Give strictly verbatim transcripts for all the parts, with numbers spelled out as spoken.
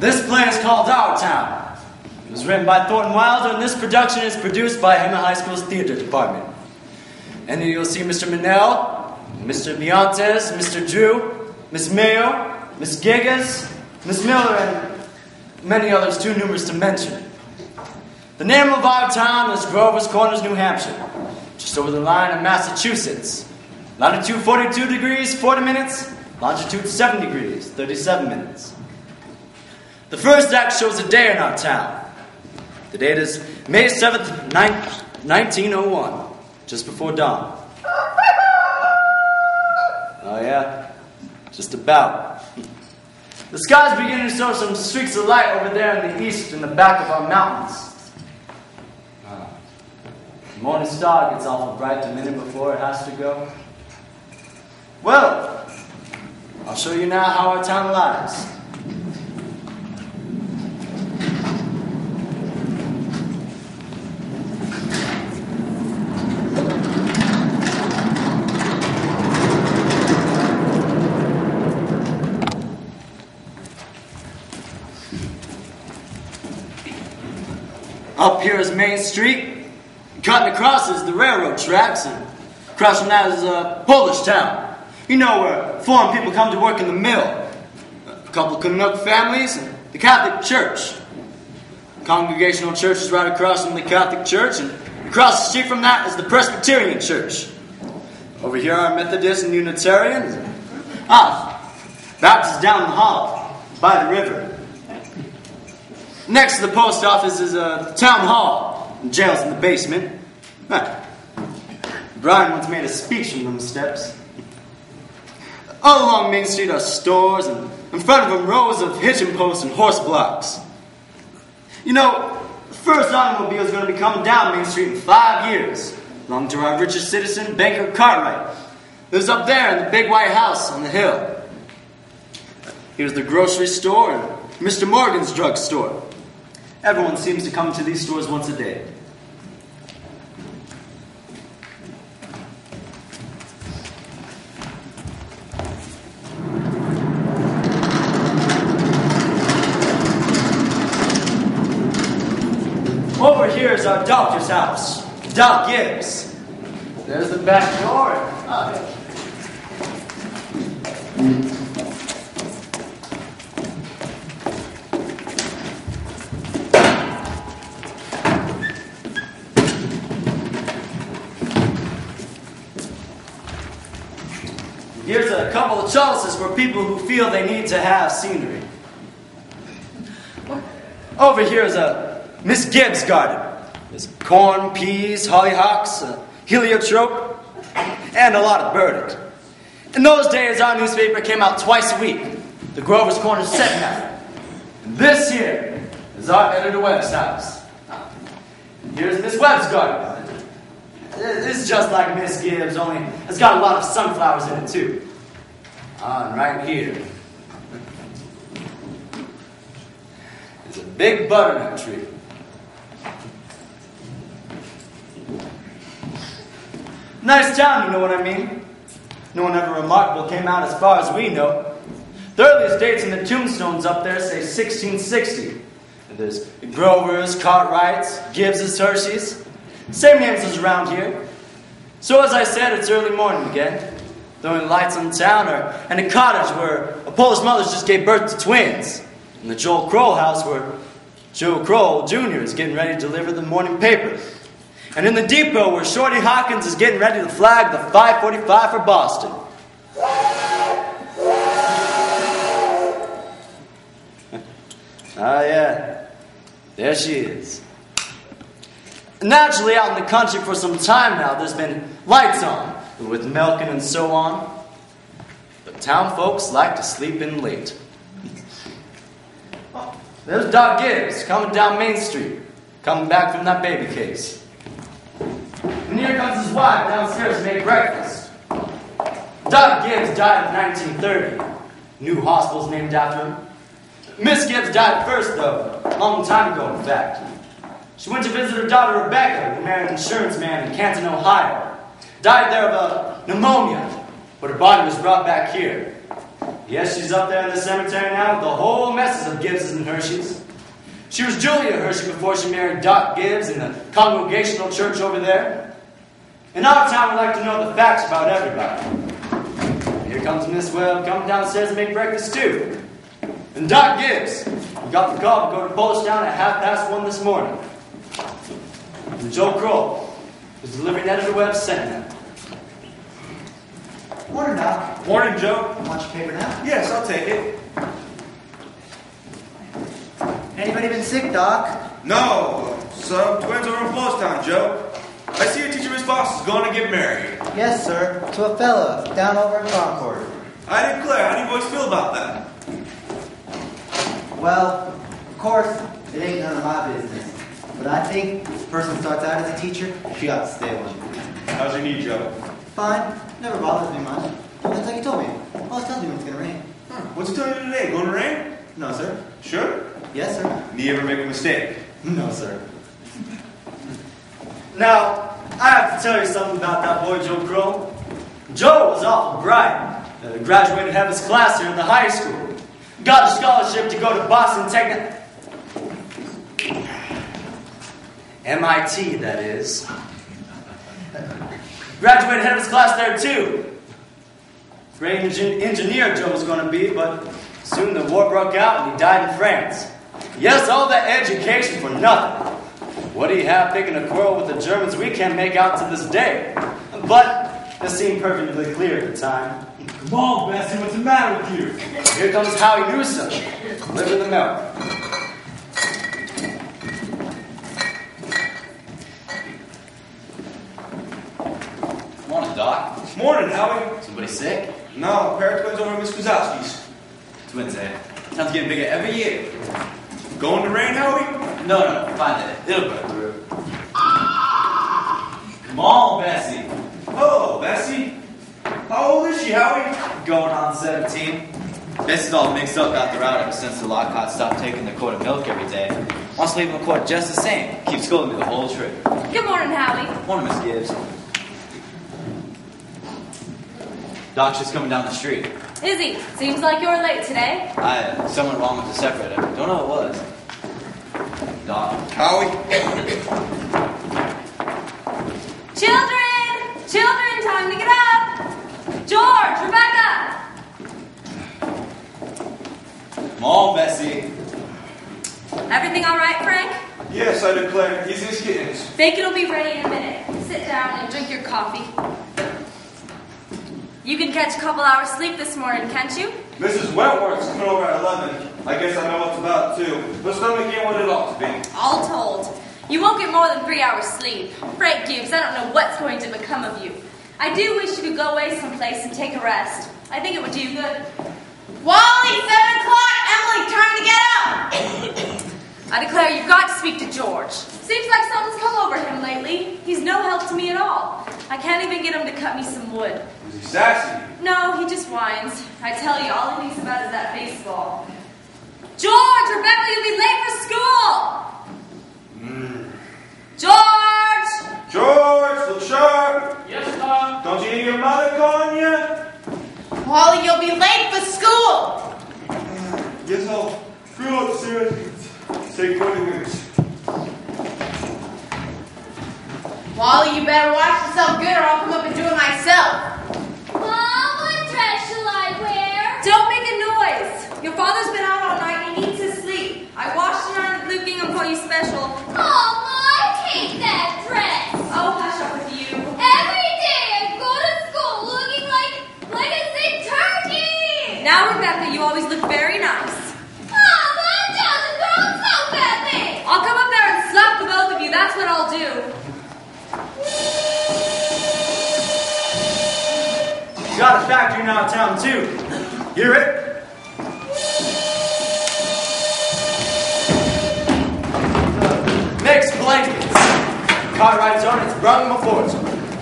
This play is called Our Town. It was written by Thornton Wilder, and this production is produced by Hemet High School's theater department. And here you'll see Mister Manel, Mister Beyonces, Mister Drew, Miss Mayo, Miss Gigas, Miss Miller, and many others too numerous to mention. The name of our town is Grover's Corners, New Hampshire, just over the line of Massachusetts. Latitude forty-two degrees, forty minutes. Longitude seven degrees, thirty-seven minutes. The first act shows a day in our town. The date is May seventh, nineteen oh one, just before dawn. Oh yeah, just about. The sky's beginning to show some streaks of light over there in the east in the back of our mountains. Uh, the morning star gets awful bright the minute before it has to go. Well, I'll show you now how our town lies. Up here is Main Street. Cutting across is the railroad tracks, and across from that is a Polish town. You know, where foreign people come to work in the mill. A couple of Canuck families and the Catholic Church. The Congregational Church is right across from the Catholic Church, and across the street from that is the Presbyterian Church. Over here are Methodists and Unitarians. Ah, Baptists down the hall, by the river. Next to the post office is a town hall, and jail's in the basement. Huh. Brian once made a speech from them steps. All along Main Street are stores, and in front of them rows of hitching posts and horse blocks. You know, the first automobile is going to be coming down Main Street in five years. Belonged to our richest citizen, Banker Cartwright. Lives up there in the big white house on the hill. Here's the grocery store and Mister Morgan's drugstore. Everyone seems to come to these stores once a day. Over here is our doctor's house, Doc Gibbs. There's the back door. Oh, yeah. Here's a couple of trellises for people who feel they need to have scenery. Over here is a Miss Gibbs garden. There's corn, peas, hollyhocks, uh, heliotrope, and a lot of burdock. In those days, our newspaper came out twice a week, the Grover's Corners Sentinel. And this here is our editor Webb's house. Here's Miss Webb's garden. This is just like Miss Gibbs, only it's got a lot of sunflowers in it too. Ah, and right here is a big butternut tree. Nice town, you know what I mean? No one ever remarkable came out as far as we know. The earliest dates in the tombstones up there say sixteen sixty. And there's Grovers, Cartwrights, Gibbses, Hershey's. Same names as around here. So as I said, it's early morning again. The only lights in town are in a cottage where a Polish mother just gave birth to twins. In the Joel Kroll house where Joe Kroll Junior is getting ready to deliver the morning paper. And in the depot where Shorty Hawkins is getting ready to flag the five forty-five for Boston. Ah, yeah. There she is. Naturally, out in the country for some time now, there's been lights on, with milking and so on. But town folks like to sleep in late. Oh, there's Doc Gibbs coming down Main Street, coming back from that baby case. And here comes his wife downstairs to make breakfast. Doc Gibbs died in nineteen thirty. New hospital's named after him. Miss Gibbs died first, though, a long time ago, in fact. She went to visit her daughter Rebecca, who married an insurance man in Canton, Ohio. Died there of a pneumonia, but her body was brought back here. Yes, she's up there in the cemetery now with the whole messes of Gibbses and Hershey's. She was Julia Hershey before she married Doc Gibbs in the Congregational Church over there. In our town, we like to know the facts about everybody. Here comes Miss Webb coming downstairs to make breakfast too. And Doc Gibbs, we got the call to go to Polistown at half past one this morning. And Joe Kroll, who's delivering editor Webb, sent him. Morning, Doc. Morning, Joe. Want your paper now? Yes, I'll take it. Anybody been sick, Doc? No, some twins over in Flowstown, Joe. I see your teacher Miss Boss is going to get married. Yes, sir. To a fella down over in Concord. I declare, how do you boys feel about that? Well, of course, it ain't none of my business. But I think if a person starts out as a teacher, she ought to stay one. How's your knee, Joe? Fine. Never bothers me much. That's like you told me. Always tells me when it's gonna rain. Huh. What's it telling you today? Going to rain? No, sir. Sure? Yes, sir. Knee ever make a mistake? No, sir. Now, I have to tell you something about that boy, Joe Kroll. Joe was awful bright. Uh, graduated Hemet's class here at the high school. Got a scholarship to go to Boston Technic... M I T, that is. Graduated Hemet's class there, too. Great engin- engineer Joe was going to be, but soon the war broke out and he died in France. Yes, all that education for nothing. What do you have picking a quarrel with the Germans we can't make out to this day? But it seemed perfectly clear at the time. Come on, Bessie, what's the matter with you? Here comes Howie Newsom, living the milk. Morning, Doc. Morning, Howie. Somebody sick? No, a pair of twins over at Miss Kozowski's. Twins, eh? Sounds getting bigger every year. Going to rain, Howie? No, no, no, fine then. It'll go through. Come on, Bessie. Oh, Bessie. How old is she, Howie? Going on seventeen. Bessie's all mixed up after out ever since the Lockhart stopped taking the quart of milk every day. Wants to leave him a quart just the same. Keeps scolding me the whole trip. Good morning, Howie. Morning, Miss Gibbs. Doc's just coming down the street. Is he? Seems like you're late today. I, uh, something wrong with the separator. Don't know what it was. Doc. Howie? Children! Children, time to get up! George, Rebecca! Come on, Bessie. Everything all right, Frank? Yes, I declare. He's in his kittens. Bacon will be ready in a minute. Sit down and drink your coffee. You can catch a couple hours sleep this morning, can't you? Missus Wentworth's coming over at eleven. I guess I know what's about, too. The stomach ain't what it ought to be. All told. You won't get more than three hours sleep. Frank Gibbs, I don't know what's going to become of you. I do wish you could go away someplace and take a rest. I think it would do you good. Wally, seven o'clock! Emily, time to get up! I declare you've got to speak to George. Seems like something's come over him lately. He's no help to me at all. I can't even get him to cut me some wood. Is he sassy? No, he just whines. I tell you, all he thinks about is that baseball. George, Rebecca, you'll be late for school! Mm. George! George, look sharp. Yes, Doc. Don't you hear your mother calling you? Wally, you'll be late for school! Guess I'll screw up soon. Take twenty minutes. Wally, you better watch yourself good or I'll come up and do it myself. Mom, what dress shall I wear? Don't make a noise. Your father's been out all night and he needs to sleep. I washed and ironed the blue gingham for you special. Mama, I hate that dress. Oh, hush up with you. Every day I go to school looking like, like a sick turkey. Now, Rebecca, you always look very nice. Mama, it doesn't go so badly. I'll come up there and slap the both of you. That's what I'll do. Got a factory now in town, too. Hear it? Makes blankets. Cartwright's on it's brought him a fortune.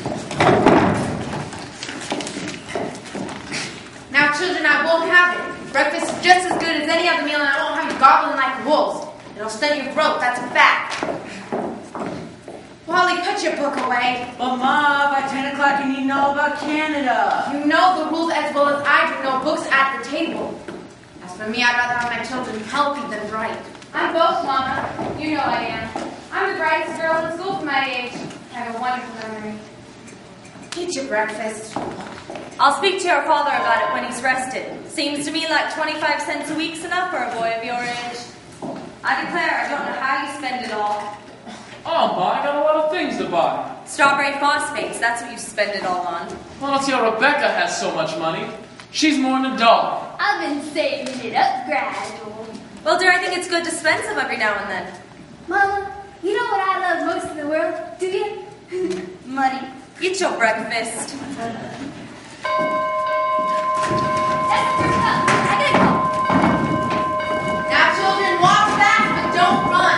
Now, children, I won't have it. Breakfast is just as good as any other meal, and I won't have you gobbling like wolves. It'll stunt your throat, that's a fact. Wally, put your book away. But Ma, by ten o'clock you need to know about Canada. You know the rules as well as I do. No books at the table. As for me, I'd rather have my children healthy than bright. I'm both, Mama. You know I am. I'm the brightest girl in school for my age. I have a wonderful memory. Eat your breakfast. I'll speak to your father about it when he's rested. Seems to me like twenty-five cents a week's enough for a boy of your age. I declare I don't know how you spend it all. Oh, Ma, I got a lot of things to buy. Strawberry phosphates, that's what you spend it all on. Well, let's see how Rebecca has so much money. She's more than a dog. I've been saving it up gradual. Well, dear, I think it's good to spend some every now and then. Mama, you know what I love most in the world, do you? Money. Eat your breakfast. That's the first up. I gotta go. Now, children, walk fast, but don't run.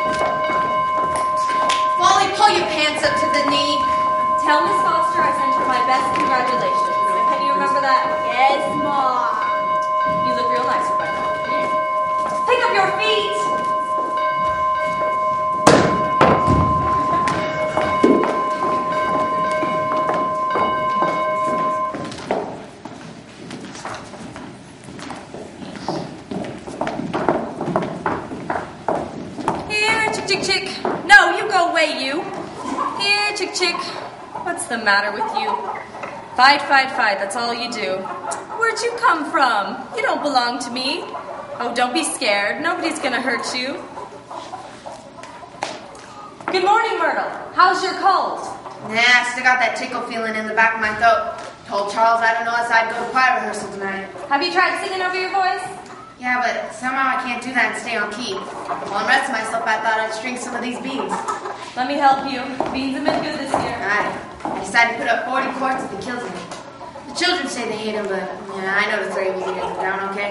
Wally, pull your pants up to the knee. Tell Miss Foster I sent her my best congratulations. Can you remember that? Yes, Mom. You look real nice, Rebecca. Pick up your feet! Here, chick, chick, chick. No, you go away, you. Here, chick, chick. What's the matter with you? Fight, fight, fight, that's all you do. Where'd you come from? You don't belong to me. Oh, don't be scared. Nobody's gonna hurt you. Good morning, Myrtle. How's your cold? Nah, I still got that tickle feeling in the back of my throat. Told Charles I don't know if I'd go to choir rehearsal tonight. Have you tried singing over your voice? Yeah, but somehow I can't do that and stay on key. While I'm resting myself, I thought I'd string some of these beans. Let me help you. Beans have been good this year. Alright. I decided to put up forty quarts if he kills me. The children say they hate him, but yeah, I know the three of you get down okay.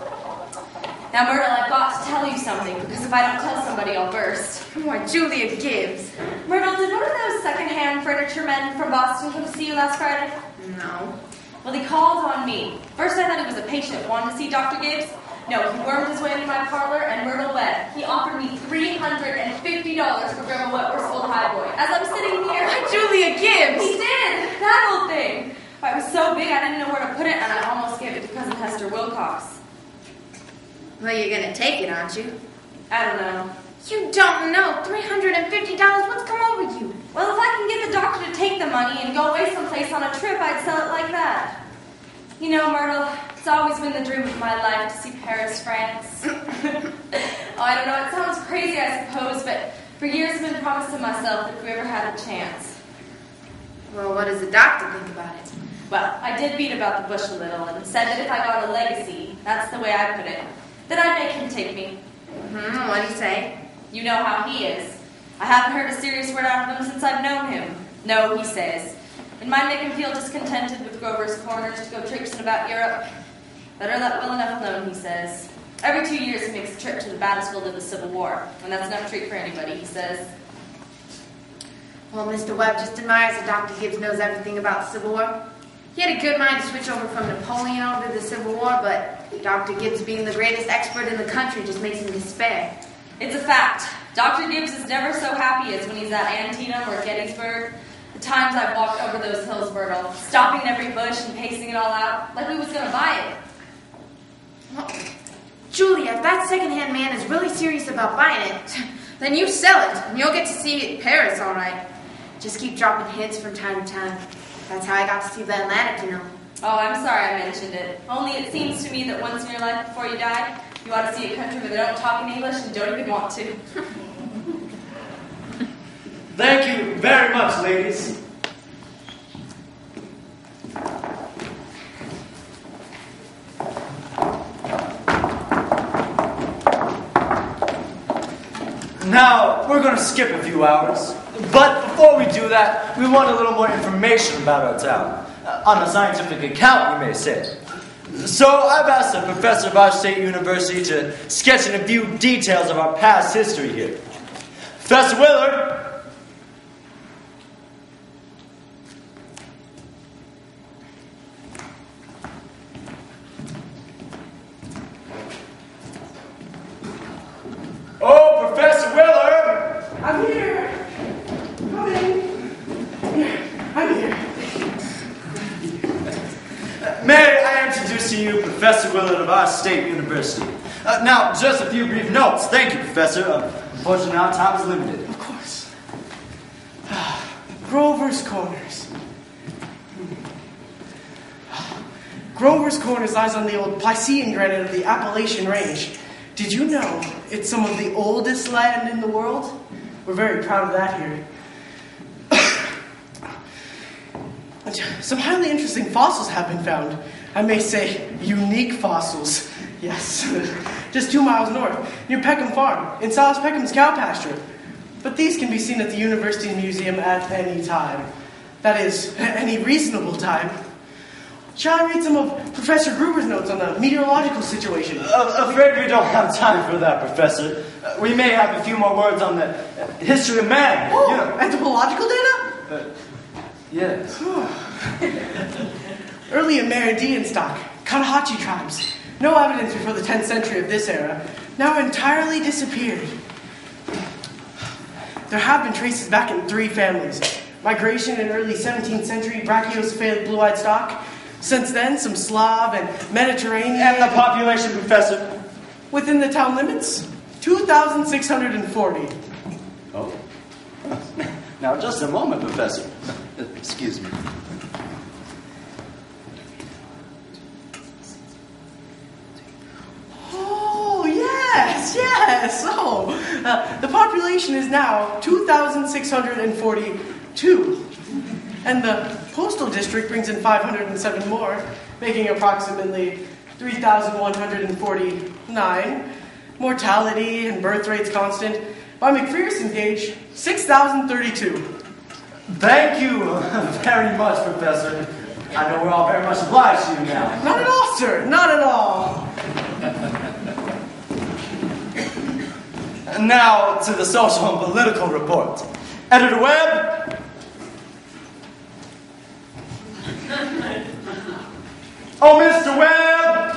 Now, Myrtle, I've got to tell you something, because if I don't tell somebody, I'll burst. Why, Julia Gibbs. Myrtle, did one of those second-hand furniture men from Boston come to see you last Friday? No. Well, he called on me. First, I thought it was a patient wanting to see Doctor Gibbs. No, he wormed his way into my parlor, and Myrtle wed. He offered me three hundred fifty dollars for Grandma Wetworth's old highboy. As I'm sitting here... Why, Julia Gibbs! He did! That old thing! It was so big, I didn't know where to put it, and I almost gave it to Cousin Hester Wilcox. Well, you're gonna take it, aren't you? I don't know. You don't know. three hundred fifty dollars? What's come over you? Well, if I can get the doctor to take the money and go away someplace on a trip, I'd sell it like that. You know, Myrtle, it's always been the dream of my life to see Paris, France. Oh, I don't know, it sounds crazy, I suppose, but for years I've been promising myself that if we ever had a chance. Well, what does the doctor think about it? Well, I did beat about the bush a little and said that if I got a legacy, that's the way I put it, that I'd make him take me. Hmm, what'd he say? You know how he is. I haven't heard a serious word out of him since I've known him. No, he says. It might make him feel discontented with Grover's Corners to go traipsing about Europe. Better let well enough alone, he says. Every two years he makes a trip to the battlefield of the Civil War, and that's enough treat for anybody, he says. Well, Mister Webb just admires that Doctor Gibbs knows everything about the Civil War. He had a good mind to switch over from Napoleon over to the Civil War, but Doctor Gibbs being the greatest expert in the country just makes him despair. It's a fact. Doctor Gibbs is never so happy as when he's at Antietam or Gettysburg. The times I've walked over those hills, Myrtle, stopping in every bush and pacing it all out, like we was going to buy it. Well, Julia, if that second-hand man is really serious about buying it, then you sell it, and you'll get to see Paris all right. Just keep dropping hints from time to time. That's how I got to see the Atlantic, you know. Oh, I'm sorry I mentioned it. Only it seems to me that once in your life before you die, you ought to see a country where they don't talk in English and don't even want to. Thank you very much, ladies. Now, we're going to skip a few hours. But before we do that, we want a little more information about our town. Uh, on a scientific account, you may say. So I've asked a professor of our state university to sketch in a few details of our past history here. Professor Willard. Oh, Professor Willard! I'm here. I'm here. May I introduce to you Professor Willard of our State University. Uh, now, just a few brief notes. Thank you, Professor. Uh, unfortunately, our time is limited. Of course. Grover's Corners. Grover's Corners lies on the old Pleistocene granite of the Appalachian Range. Did you know it's some of the oldest land in the world? We're very proud of that here. Some highly interesting fossils have been found. I may say unique fossils. Yes. Just two miles north, near Peckham Farm, in Silas Peckham's cow pasture. But these can be seen at the University Museum at any time. That is, any reasonable time. Shall I read some of Professor Gruber's notes on the meteorological situation? Uh, afraid we don't have time for that, Professor. Uh, we may have a few more words on the uh, history of man. Oh, you know. Anthropological data? Uh, yes. Early in Merendian stock, Kanahachi tribes. No evidence before the tenth century of this era. Now entirely disappeared. There have been traces back in three families. Migration in early seventeenth century, brachiocephalic blue-eyed stock. Since then, some Slav and Mediterranean... And the population, Professor? Within the town limits, two thousand six hundred forty. Oh. Now, just a moment, Professor. Excuse me. Oh, yes, yes. Oh, uh, the population is now two thousand six hundred forty-two. And the postal district brings in five hundred seven more, making approximately three thousand one hundred forty-nine. Mortality and birth rates constant. By McPherson's gauge, six thousand thirty-two. Thank you very much, Professor. I know we're all very much obliged to you now. Not at all, sir. Not at all. And now to the social and political report. Editor Webb. Oh, Mister Webb.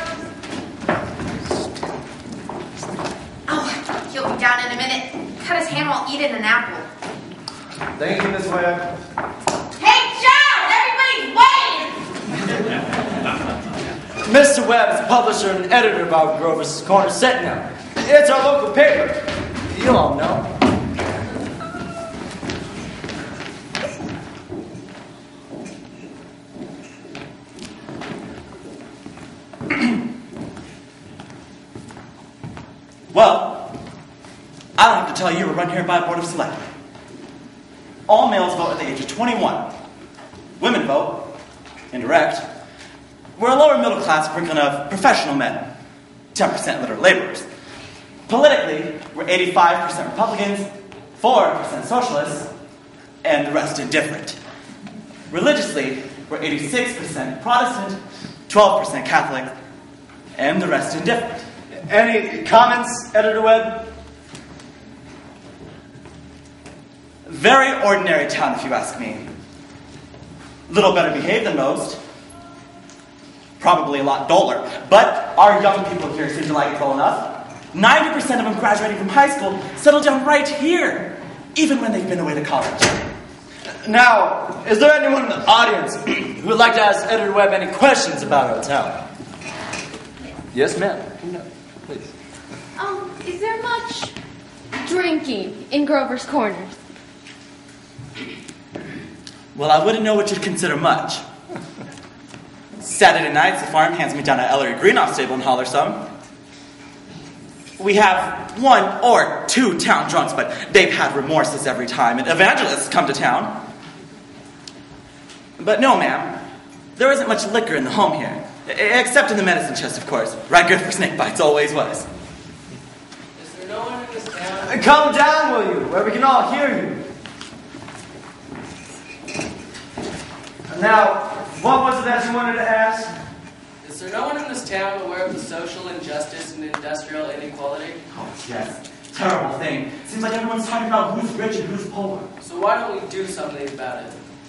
Oh, he'll be down in a minute. Cut his hand while eating an apple. Thank you, Miss Webb. Hey, John! Everybody's waiting! Mister Webb is the publisher and editor of our Grover's Corner Sentinel. It's our local paper. You all know. Well, I don't have to tell you, we're run here by a board of selectmen. All males vote at the age of twenty-one. Women vote, indirect. We're a lower middle class sprinkling of professional men, ten percent literal laborers. Politically, we're eighty-five percent Republicans, four percent socialists, and the rest indifferent. Religiously, we're eighty-six percent Protestant, twelve percent Catholic, and the rest indifferent. Any comments, Editor Webb? Very ordinary town, if you ask me. Little better behaved than most. Probably a lot duller. But our young people here seem to like it well enough. ninety percent of them graduating from high school settle down right here, even when they've been away to college. Now, is there anyone in the audience who would like to ask Editor Webb any questions about our town? Yes, ma'am. No, please. Um, is there much drinking in Grover's Corners? Well, I wouldn't know what you'd consider much. Saturday nights, the farm hands me down to Ellery Greenoff stable and holler some. We have one or two town drunks, but they've had remorses every time, and evangelists come to town. But no, ma'am, there isn't much liquor in the home here, except in the medicine chest, of course. Right good for snake bites, always was. Is there no one in this town? Come down, will you, where we can all hear you. Now, what was it that you wanted to ask? Is there no one in this town aware of the social injustice and industrial inequality? Oh, yes. Terrible thing. Seems like everyone's talking about who's rich and who's poor. So why don't we do something about it?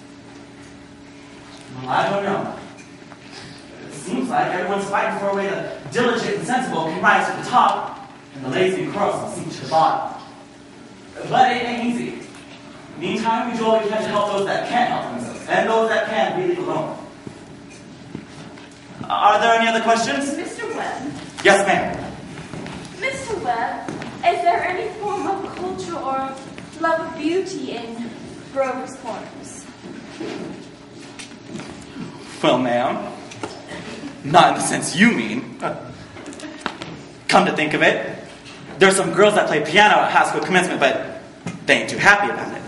Well, I don't know. It seems like everyone's fighting for a way the diligent and sensible can rise to the top, and the lazy and cross can sink to the bottom. But it ain't easy. Meantime, we do all we can to help those that can't help And those that can't, we leave alone. Are there any other questions? Mister Webb. Yes, ma'am. Mister Webb, is there any form of culture or love of beauty in Grover's Corners? Well, ma'am, not in the sense you mean. Come to think of it, there's some girls that play piano at high school commencement, but they ain't too happy about it.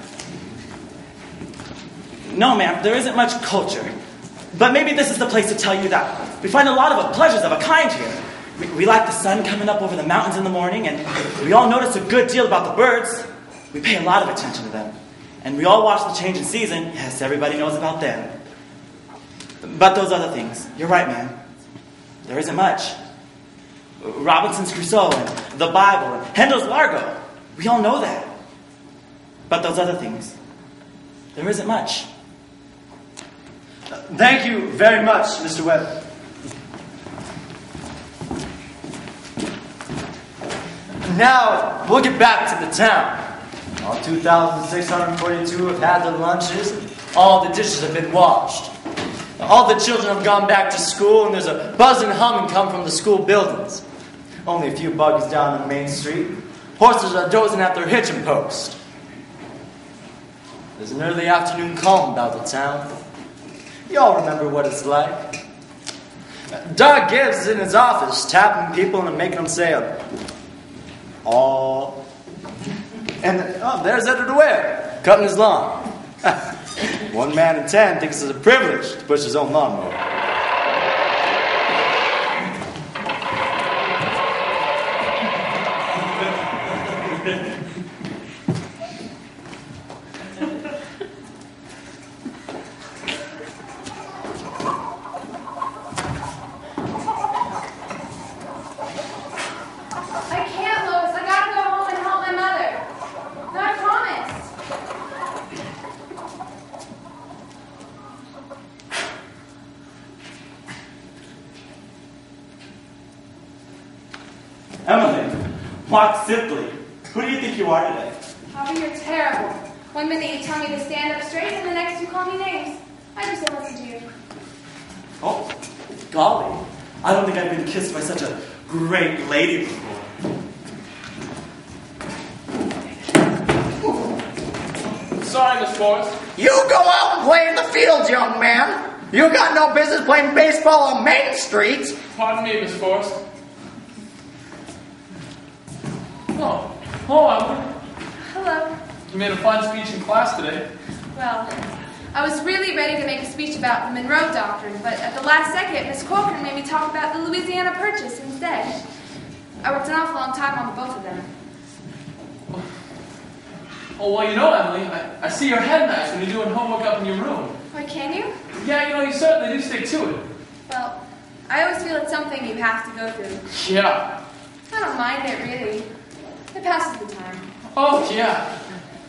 No, ma'am, there isn't much culture. But maybe this is the place to tell you that we find a lot of pleasures of a kind here. We, we like the sun coming up over the mountains in the morning, and we all notice a good deal about the birds. We pay a lot of attention to them. And we all watch the change in season. Yes, everybody knows about them. But those other things, you're right, ma'am. There isn't much. Robinson's Crusoe and the Bible and Handel's Largo. We all know that. But those other things, there isn't much. Thank you very much, Mister Webb. Now, we'll get back to the town. All two thousand six hundred forty-two have had their lunches, and all the dishes have been washed. All the children have gone back to school, and there's a buzz and humming come from the school buildings. Only a few buggies down on Main Street. Horses are dozing at their hitching post. There's an early afternoon calm about the town. You all remember what it's like. Doug Gibbs is in his office, tapping people and making them say, "Aw." And, oh, there's Edward Ware, cutting his lawn. One man in ten thinks it's a privilege to push his own lawnmower. Emily, walk simply. Who do you think you are today? Bobby, you're terrible. One minute you tell me to stand up straight, and the next you call me names. I just don't listen to you. Oh, golly. I don't think I've been kissed by such a great lady before. Sorry, Miss Forrest. You go out and play in the field, young man. You got no business playing baseball on Main Street. Pardon me, Miss Forrest. Oh, hello, Emily. Hello. You made a fine speech in class today. Well, I was really ready to make a speech about the Monroe Doctrine, but at the last second, Miss Corcoran made me talk about the Louisiana Purchase instead. I worked an awful long time on both of them. Oh, well, you know, Emily, I, I see your head nice when you're doing homework up in your room. Why, can you? Yeah, you know, you certainly do stick to it. Well, I always feel it's something you have to go through. Yeah. I don't mind it, really. It passes the time. Oh, yeah.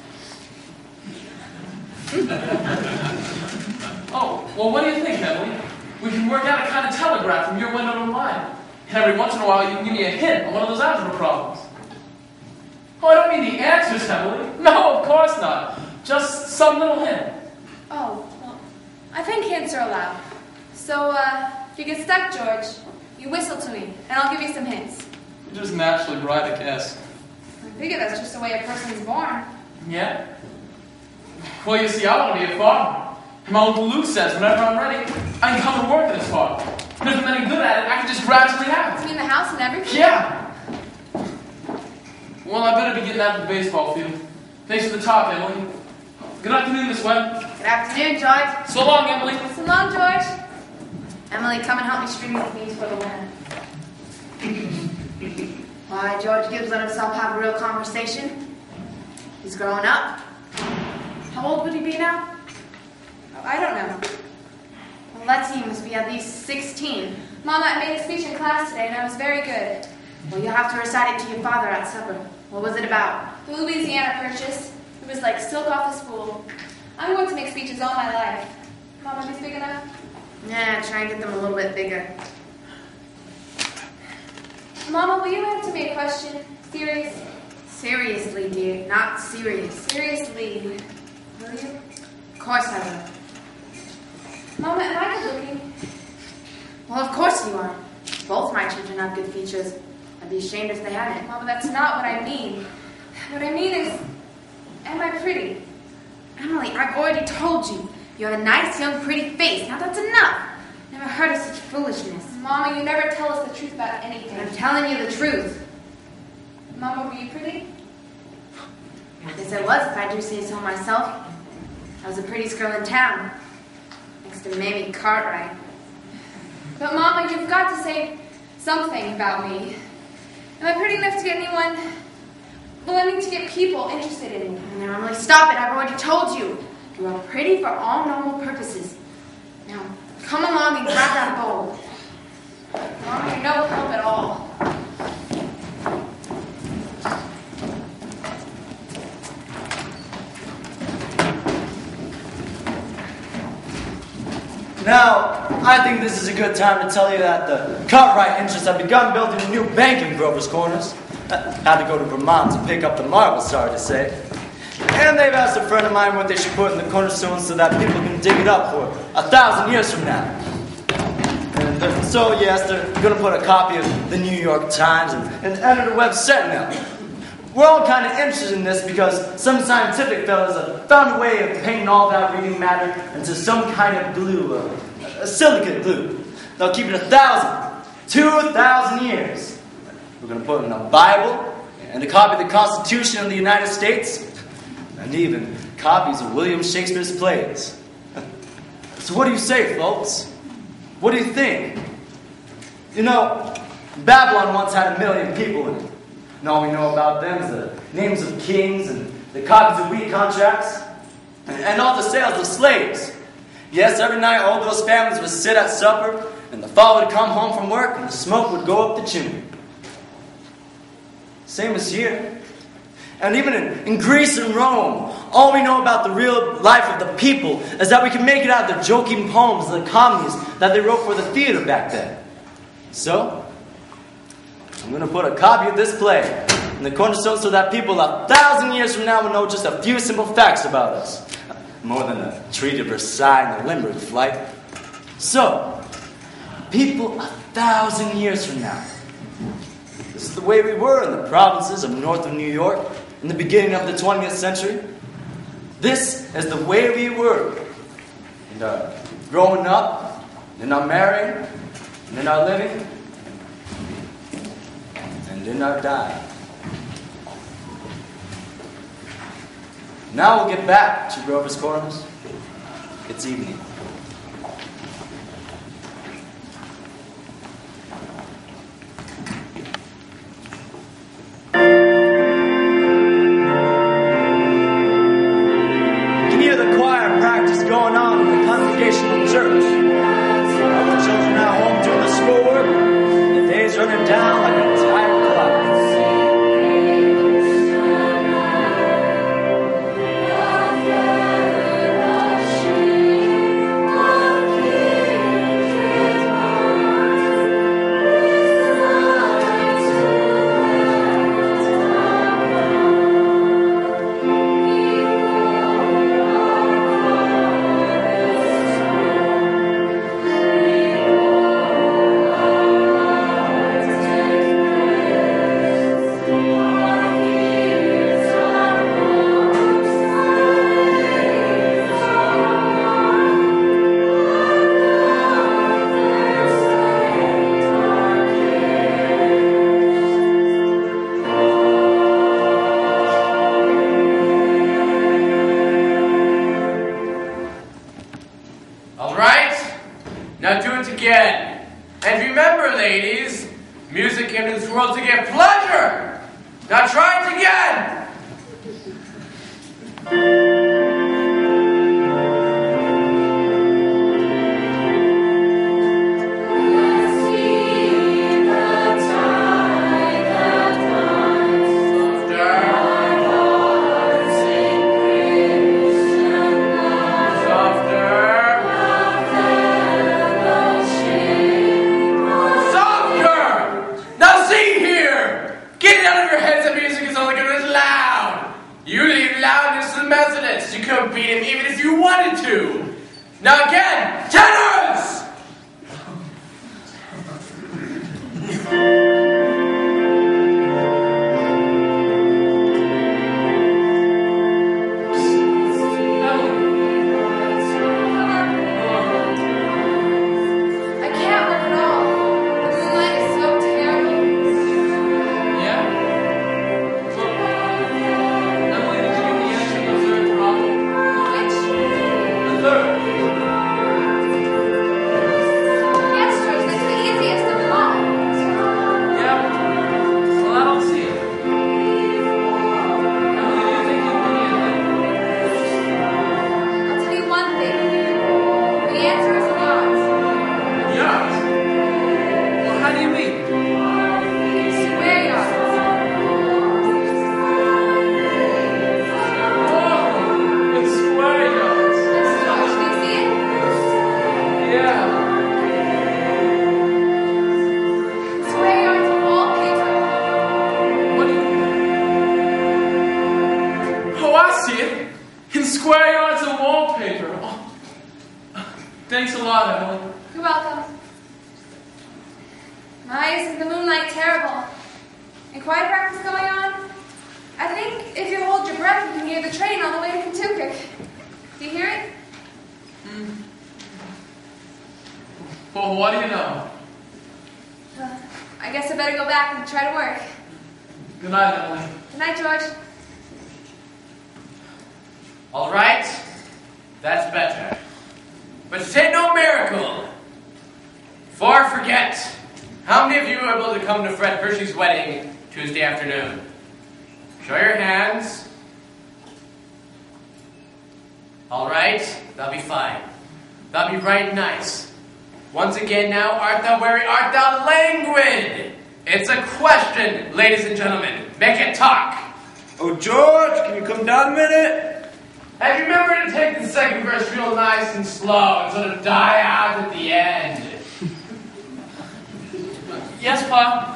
Oh, well, what do you think, Emily? We can work out a kind of telegraph from your window to mine. And every once in a while, you can give me a hint on one of those algebra problems. Oh, I don't mean the answers, Emily. No, of course not. Just some little hint. Oh, well, I think hints are allowed. So, uh, if you get stuck, George, you whistle to me, and I'll give you some hints. You're just naturally bright, I guess. I figure that's just the way a person's born. Yeah? Well, you see, I want to be a farmer. And my Uncle Luke says whenever I'm ready, I can come and work in his farm. And if I'm any good at it, I can just gradually have it. You mean the house and everything? Yeah! Well, I better be getting out to the baseball field. Thanks for the talk, Emily. Good afternoon, Miss Webb. Good afternoon, George. So long, Emily. So long, George. Emily, come and help me string these beans for the winner. Why, George Gibbs let himself have a real conversation. He's growing up. How old would he be now? Oh, I don't know. Well, let's see, he must be at least sixteen. Mama, I made a speech in class today, and I was very good. Well, you'll have to recite it to your father at supper. What was it about? The Louisiana Purchase. It was like silk off a spool. I'm going to make speeches all my life. Mama, is this big enough? Yeah, try and get them a little bit bigger. Mama, will you answer me a question? Serious? Seriously, dear, not serious. Seriously. Will you? Of course I will. Mama, am I good looking? Well, of course you are. Both my children have good features. I'd be ashamed if they hadn't. Mama, that's not what I mean. What I mean is, am I pretty? Emily, I've already told you. You have a nice, young, pretty face. Now that's enough. Never heard of such foolishness. Mama, you never tell us the truth about anything. I'm telling you the truth. Mama, were you pretty? I guess I was, if I do say so myself. I was the prettiest girl in town. Next to Mamie Cartwright. But Mama, you've got to say something about me. Am I pretty enough to get anyone... Well, I mean to get people interested in me? Now, Emily, stop it. I've already told you. You are pretty for all normal purposes. Now, come along and grab that bowl. Mama, you're no help at all. Now, I think this is a good time to tell you that the Cartwright interests have begun building a new bank in Grover's Corners. I had to go to Vermont to pick up the marble, sorry to say. And they've asked a friend of mine what they should put in the cornerstones so that people can dig it up for a thousand years from now. And uh, so, yes, they're going to put a copy of the New York Times and an editor web sentinel. We're all kind of interested in this because some scientific fellows have found a way of painting all that reading matter into some kind of glue, uh, a silicate glue. They'll keep it a thousand, two thousand years. We're going to put in a Bible and a copy of the Constitution of the United States and even copies of William Shakespeare's plays. So what do you say, folks? What do you think? You know, Babylon once had a million people in it. And all we know about them is the names of kings and the copies of wheat contracts and, and all the sales of slaves. Yes, every night all those families would sit at supper and the father would come home from work and the smoke would go up the chimney. Same as here. And even in, in Greece and Rome, all we know about the real life of the people is that we can make it out of the joking poems and the comedies that they wrote for the theater back then. So, I'm going to put a copy of this play in the cornerstone so that people a thousand years from now will know just a few simple facts about us. More than the Treaty of Versailles and the Limerick flight. So, people a thousand years from now. This is the way we were in the provinces of north of New York in the beginning of the twentieth century. This is the way we were. In our growing up, in our marrying, and in our living, and in our dying. Now we'll get back to Grover's Corners. It's evening. Going on in the congregational church. All the children at home doing the schoolwork. The day's running down like a tired clock. Methodist. Thanks a lot, Emily. You're welcome. My, isn't the moonlight terrible? And choir practice going on? I think if you hold your breath, you can hear the train on the way to Kentucky. Do you hear it? Mm. Well, what do you know? Uh, I guess I better go back and try to work. Good night, Emily. Good night, George. All right, that's better. But it ain't no miracle. For forget, how many of you were able to come to Fred Percy's wedding Tuesday afternoon? Show your hands. All right, that'll be fine. That'll be right nice. Once again now, art thou weary, art thou languid? It's a question, ladies and gentlemen. Make it talk. Oh, George, can you come down a minute? And remember to take the second verse real nice and slow and sort of die out at the end. Yes, Pa?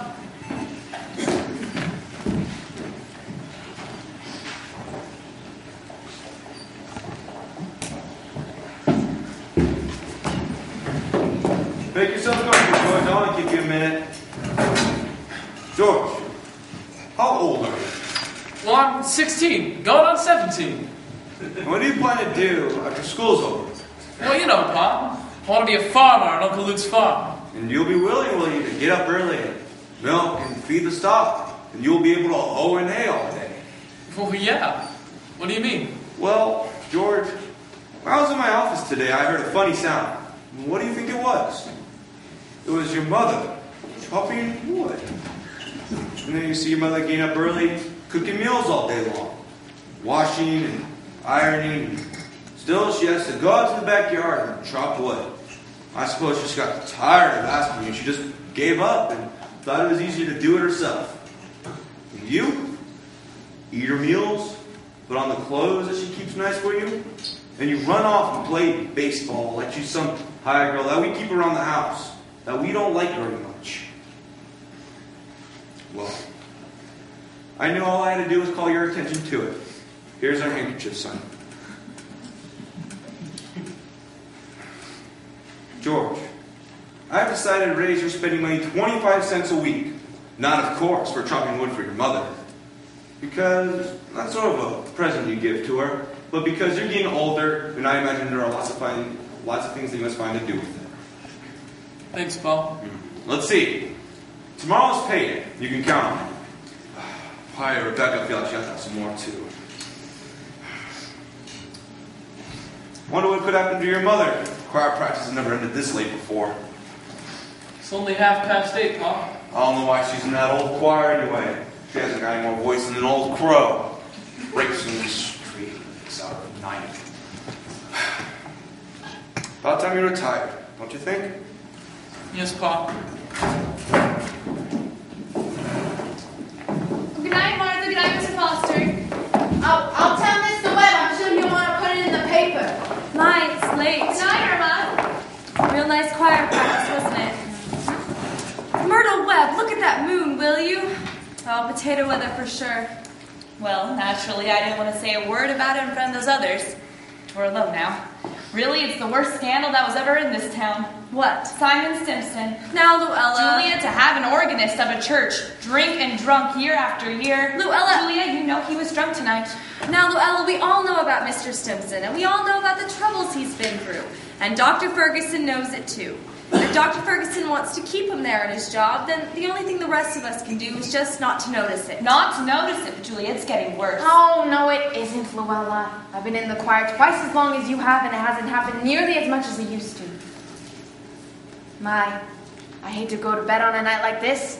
Make yourself comfortable, George. I want to give you a minute. George, how old are you? Well, I'm sixteen, going on seventeen. What do you plan to do after school's over? Well, you know, Pa. I want to be a farmer on Uncle Luke's farm. And you'll be willing, will you, to get up early and milk and feed the stock? And you'll be able to hoe and hay all day? Well, yeah. What do you mean? Well, George, when I was in my office today, I heard a funny sound. What do you think it was? It was your mother chopping wood. And then you see your mother getting up early, cooking meals all day long, washing and ironing. Still, she has to go out to the backyard and chop wood. I suppose she just got tired of asking and she just gave up and thought it was easier to do it herself. And you eat her meals, put on the clothes that she keeps nice for you, and you run off and play baseball like she's some hired girl that we keep around the house, that we don't like very much. Well, I knew all I had to do was call your attention to it. Here's our handkerchief, son. George, I've decided to raise your spending money twenty-five cents a week. Not, of course, for chopping wood for your mother. Because that's sort of a present you give to her. But because you're getting older, and I imagine there are lots of, find, lots of things that you must find to do with it. Thanks, Pa. Let's see. Tomorrow's payday. You can count on it. Why, Rebecca, I feel like she has to have some more, too. Wonder what could happen to your mother. Choir practice has never ended this late before. It's only half past eight, Pa. I don't know why she's in that old choir anyway. She hasn't got any more voice than an old crow. Breaks in the streets out of night. About time you retired, don't you think? Yes, Pa. Good night, Martha. Good night, Mister Foster. I'll, I'll tell Mister Webb. I'm sure he'll want to put it in the paper. My, it's late. Good night, Irma. Real nice choir practice, wasn't it? Myrtle Webb, look at that moon, will you? Oh, potato weather for sure. Well, naturally, I didn't want to say a word about it in front of those others. We're alone now. Really, it's the worst scandal that was ever in this town. What? Simon Simpson. Now, Luella. Julia, to have an organist of a church drink and drunk year after year. Luella. Julia, you know he was drunk tonight. Now, Luella, we all know about Mister Simpson, and we all know about the troubles he's been through. And Doctor Ferguson knows it too. And if Doctor Ferguson wants to keep him there at his job, then the only thing the rest of us can do is just not to notice it. Not to notice it, Julia. It's getting worse. Oh, no, it isn't, Luella. I've been in the choir twice as long as you have, and it hasn't happened nearly as much as it used to. My, I hate to go to bed on a night like this.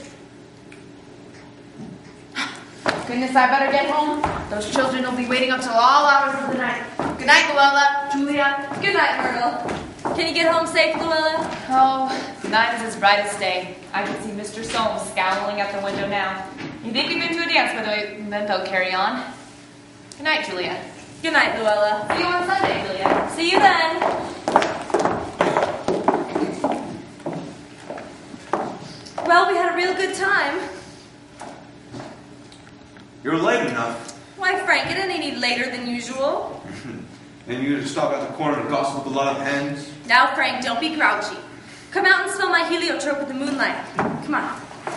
Goodness, I better get home. Those children will be waiting up till all hours of the night. Good night, Luella. Julia. Good night, Myrtle. Can you get home safe, Luella? Oh, the night is as bright as day. I can see Mister Soames scowling out the window now. You think we've been to a dance by the way, then they'll carry on. Good night, Julia. Good night, Luella. See you on Sunday, Julia. See you then. Well, we had a real good time. You're late enough. Why, Frank, it ain't any later than usual. And you just stop at the corner and gossip with a lot of hens? Now, Frank, don't be grouchy. Come out and smell my heliotrope with the moonlight. Come on.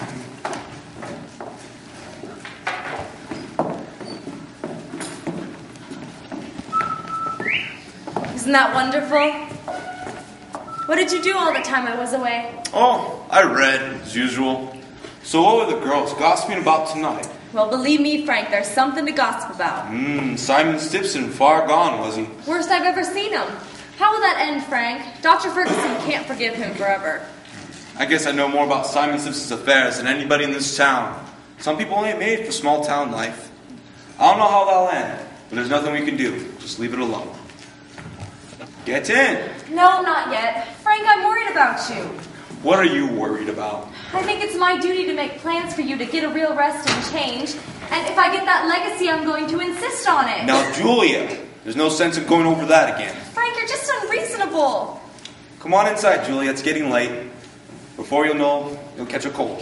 Isn't that wonderful? What did you do all the time I was away? Oh, I read, as usual. So what were the girls gossiping about tonight? Well, believe me, Frank, there's something to gossip about. Mmm, Simon Stimpson, far gone, was he? Worst I've ever seen him. How will that end, Frank? Doctor Ferguson can't forgive him forever. I guess I know more about Simon Stimpson's affairs than anybody in this town. Some people ain't made for small town life. I don't know how that'll end, but there's nothing we can do. Just leave it alone. Get in. No, not yet. Frank, I'm worried about you. What are you worried about? I think it's my duty to make plans for you to get a real rest and change. And if I get that legacy, I'm going to insist on it. Now, Julia, there's no sense in going over that again. Frank, you're just unreasonable. Come on inside, Julia. It's getting late. Before you'll know, you'll catch a cold.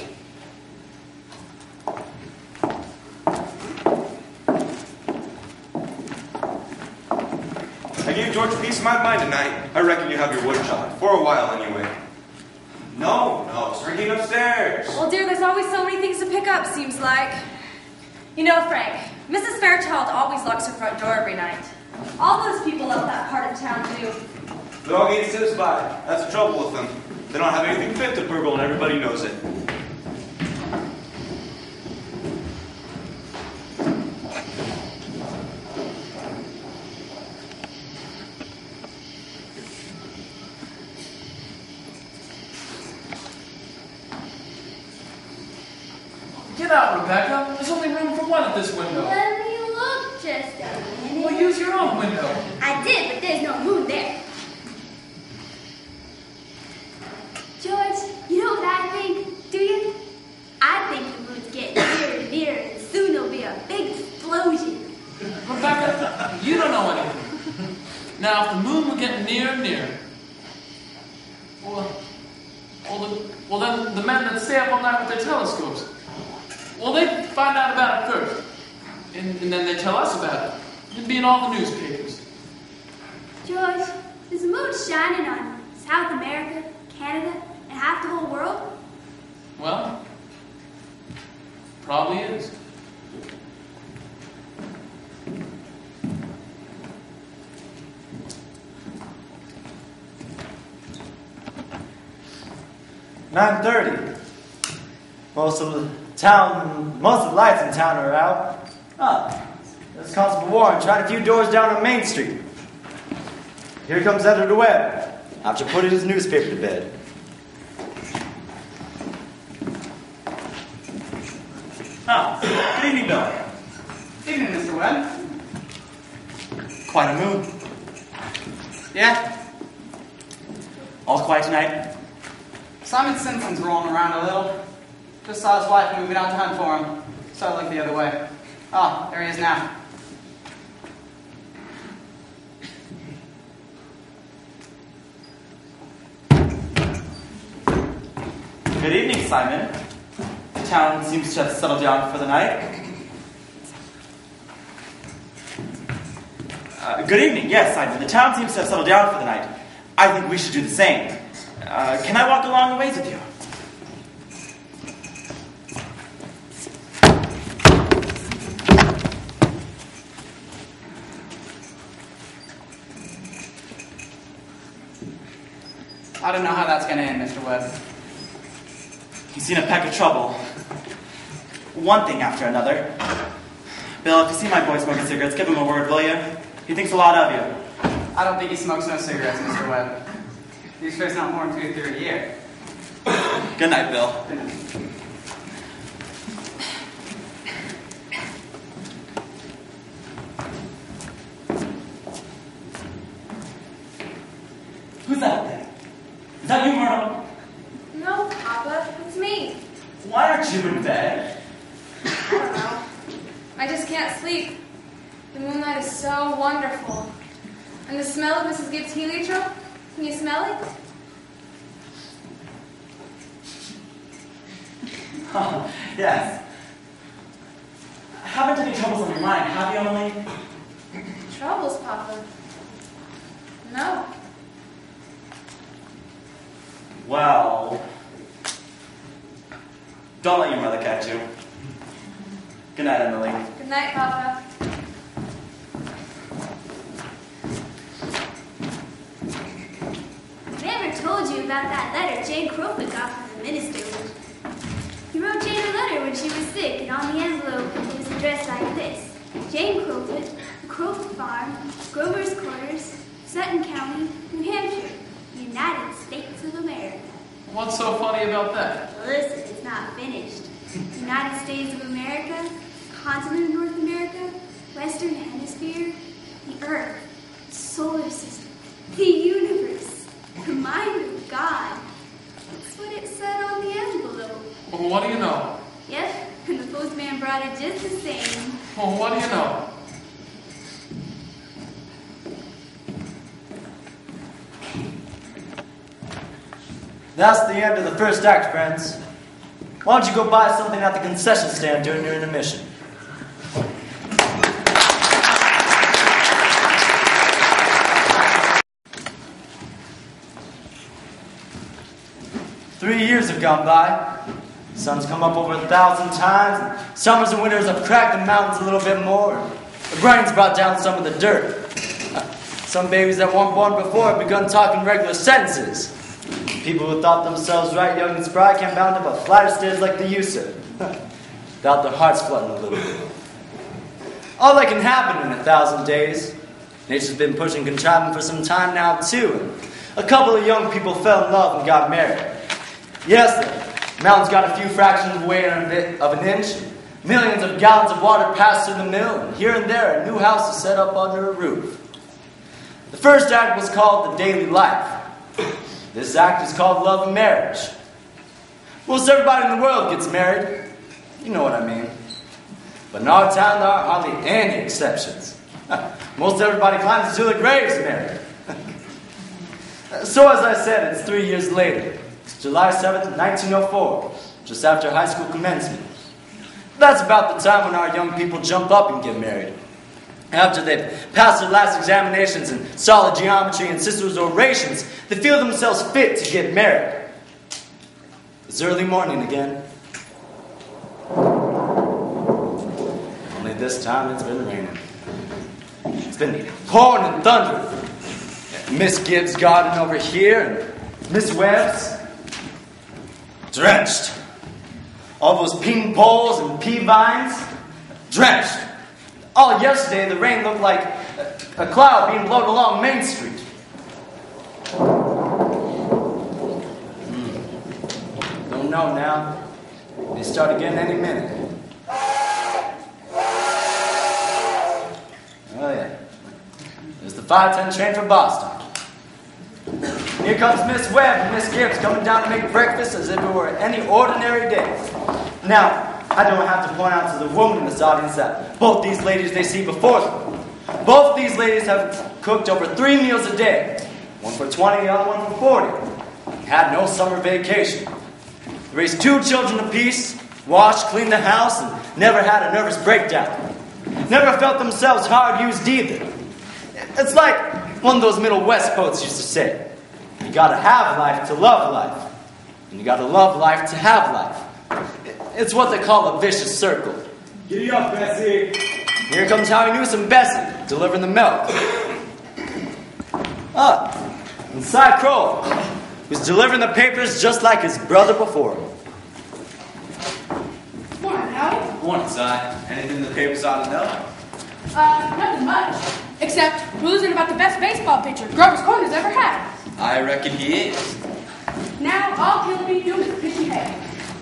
I gave George a piece of my mind tonight. I reckon you have your wood shot. For a while, anyway. No, no, it's drinking upstairs. Well, dear, there's always so many things to pick up, seems like. You know, Frank, Missus Fairchild always locks her front door every night. All those people up that part of town do. The dog ain't satisfied. That's the trouble with them. They don't have anything fit to burgle, and everybody knows it. Get out, Rebecca. There's only room for one at this window. Let me look just a minute. Well, use your own window. I did, but there's no moon there. George, you know what I think, do you? I think the moon's getting nearer and nearer, and soon there'll be a big explosion. Rebecca, you don't know anything. Now, if the moon were getting nearer and nearer, well, well, the, well, then the men that stay up all night with their telescopes, well, they'd find out about it first, and, and then they'd tell us about it. It'd be in all the newspapers. George, is the moon shining on South America, Canada, and half the whole world? Well, probably is. nine thirty. Most of the town, most of the lights in town are out. Ah, there's Constable Warren trying a few doors down on Main Street. Here comes Editor Webb, after putting his newspaper to bed. Ah, good evening, Bill. Evening, Mister Webb. Quite a mood. Yeah? All's quiet tonight? Simon Simpson's rolling around a little. Just saw his wife moving out to hunt for him. So I looked the other way. Oh, there he is now. Good evening, Simon. The town seems to have settled down for the night. Uh, good evening, yes, Simon. The town seems to have settled down for the night. I think we should do the same. Uh, can I walk along a ways with you? I don't know how that's going to end, Mister Webb. He's seen a peck of trouble. One thing after another. Bill, if you see my boy smoking cigarettes, give him a word, will you? He thinks a lot of you. I don't think he smokes no cigarettes, Mister Webb. He's first not more than two or three a year. Good night, Bill. Good night. Who's that thing? Is that you, Myrtle? No, Papa, it's me. Why aren't you in bed? I don't know. I just can't sleep. The moonlight is so wonderful. And the smell of Missus Gibbs' heliotrope, can you smell it? Oh, yes. Haven't any troubles on your mind, have you, Emily? Troubles, Papa. No. Well, don't let your mother catch you. Good night, Emily. Good night, Papa. I never told you about that letter Jane Crowfoot got from the minister. He wrote Jane a letter when she was sick, and on the envelope it was addressed like this. Jane Crowfoot, Crowfoot Farm, Grover's Quarters, Sutton County, New Hampshire, United States of America. What's so funny about that? Well, listen, it's not finished. United States of America, continent of North America, Western Hemisphere, the Earth, solar system, the universe, the mind of God. That's what it said on the envelope. Well, what do you know? Yep, and the postman brought it just the same. Well, what do you know? That's the end of the first act, friends. Why don't you go buy something at the concession stand during your intermission? Three years have gone by. The sun's come up over a thousand times. Summers and winters have cracked the mountains a little bit more. The rain's brought down some of the dirt. Some babies that weren't born before have begun talking regular sentences. People who thought themselves right, young, and spry came bound up a flight of stairs like they used to, without their hearts flooding a little bit. All that can happen in a thousand days. Nature's been pushing contriving for some time now, too. A couple of young people fell in love and got married. Yes, the mountain's got a few fractions away of an inch. Millions of gallons of water pass through the mill, and here and there a new house is set up under a roof. The first act was called The Daily Life. This act is called Love and Marriage. Most everybody in the world gets married. You know what I mean. But in our town, there are hardly any exceptions. Most everybody climbs into the graves married. So as I said, it's three years later. It's July seventh, nineteen oh four, just after high school commencement. That's about the time when our young people jump up and get married. After they've passed their last examinations in solid geometry and sisters' orations, they feel themselves fit to get married. It's early morning again. Only this time it's been raining. It's been pouring and thundering. Miss Gibbs' garden over here and Miss Webb's drenched. All those ping poles and pea vines drenched. All yesterday, the rain looked like a, a cloud being blown along Main Street. Mm. Don't know now. They start again any minute. Oh, yeah. There's the five ten train for Boston. Here comes Miss Webb and Miss Gibbs coming down to make breakfast as if it were any ordinary day. Now, I don't have to point out to the woman in this audience that both these ladies they see before them. Both these ladies have cooked over three meals a day. One for twenty, the other one for forty. Had no summer vacation. They raised two children apiece, washed, cleaned the house, and never had a nervous breakdown. Never felt themselves hard used either. It's like one of those Middle West poets used to say, you gotta have life to love life. And you gotta love life to have life. It's what they call a vicious circle. Giddy up, Bessie. Here comes Howie Newsom and Bessie, delivering the milk. Ah, and Cy Kroll, who's delivering the papers just like his brother before him. Morning, Howie. Morning, Si. Anything the papers ought to know? Uh, nothing much. Except we're losing about the best baseball pitcher Grover's Corners ever had. I reckon he is. Now all he'll be doing is pitching hay.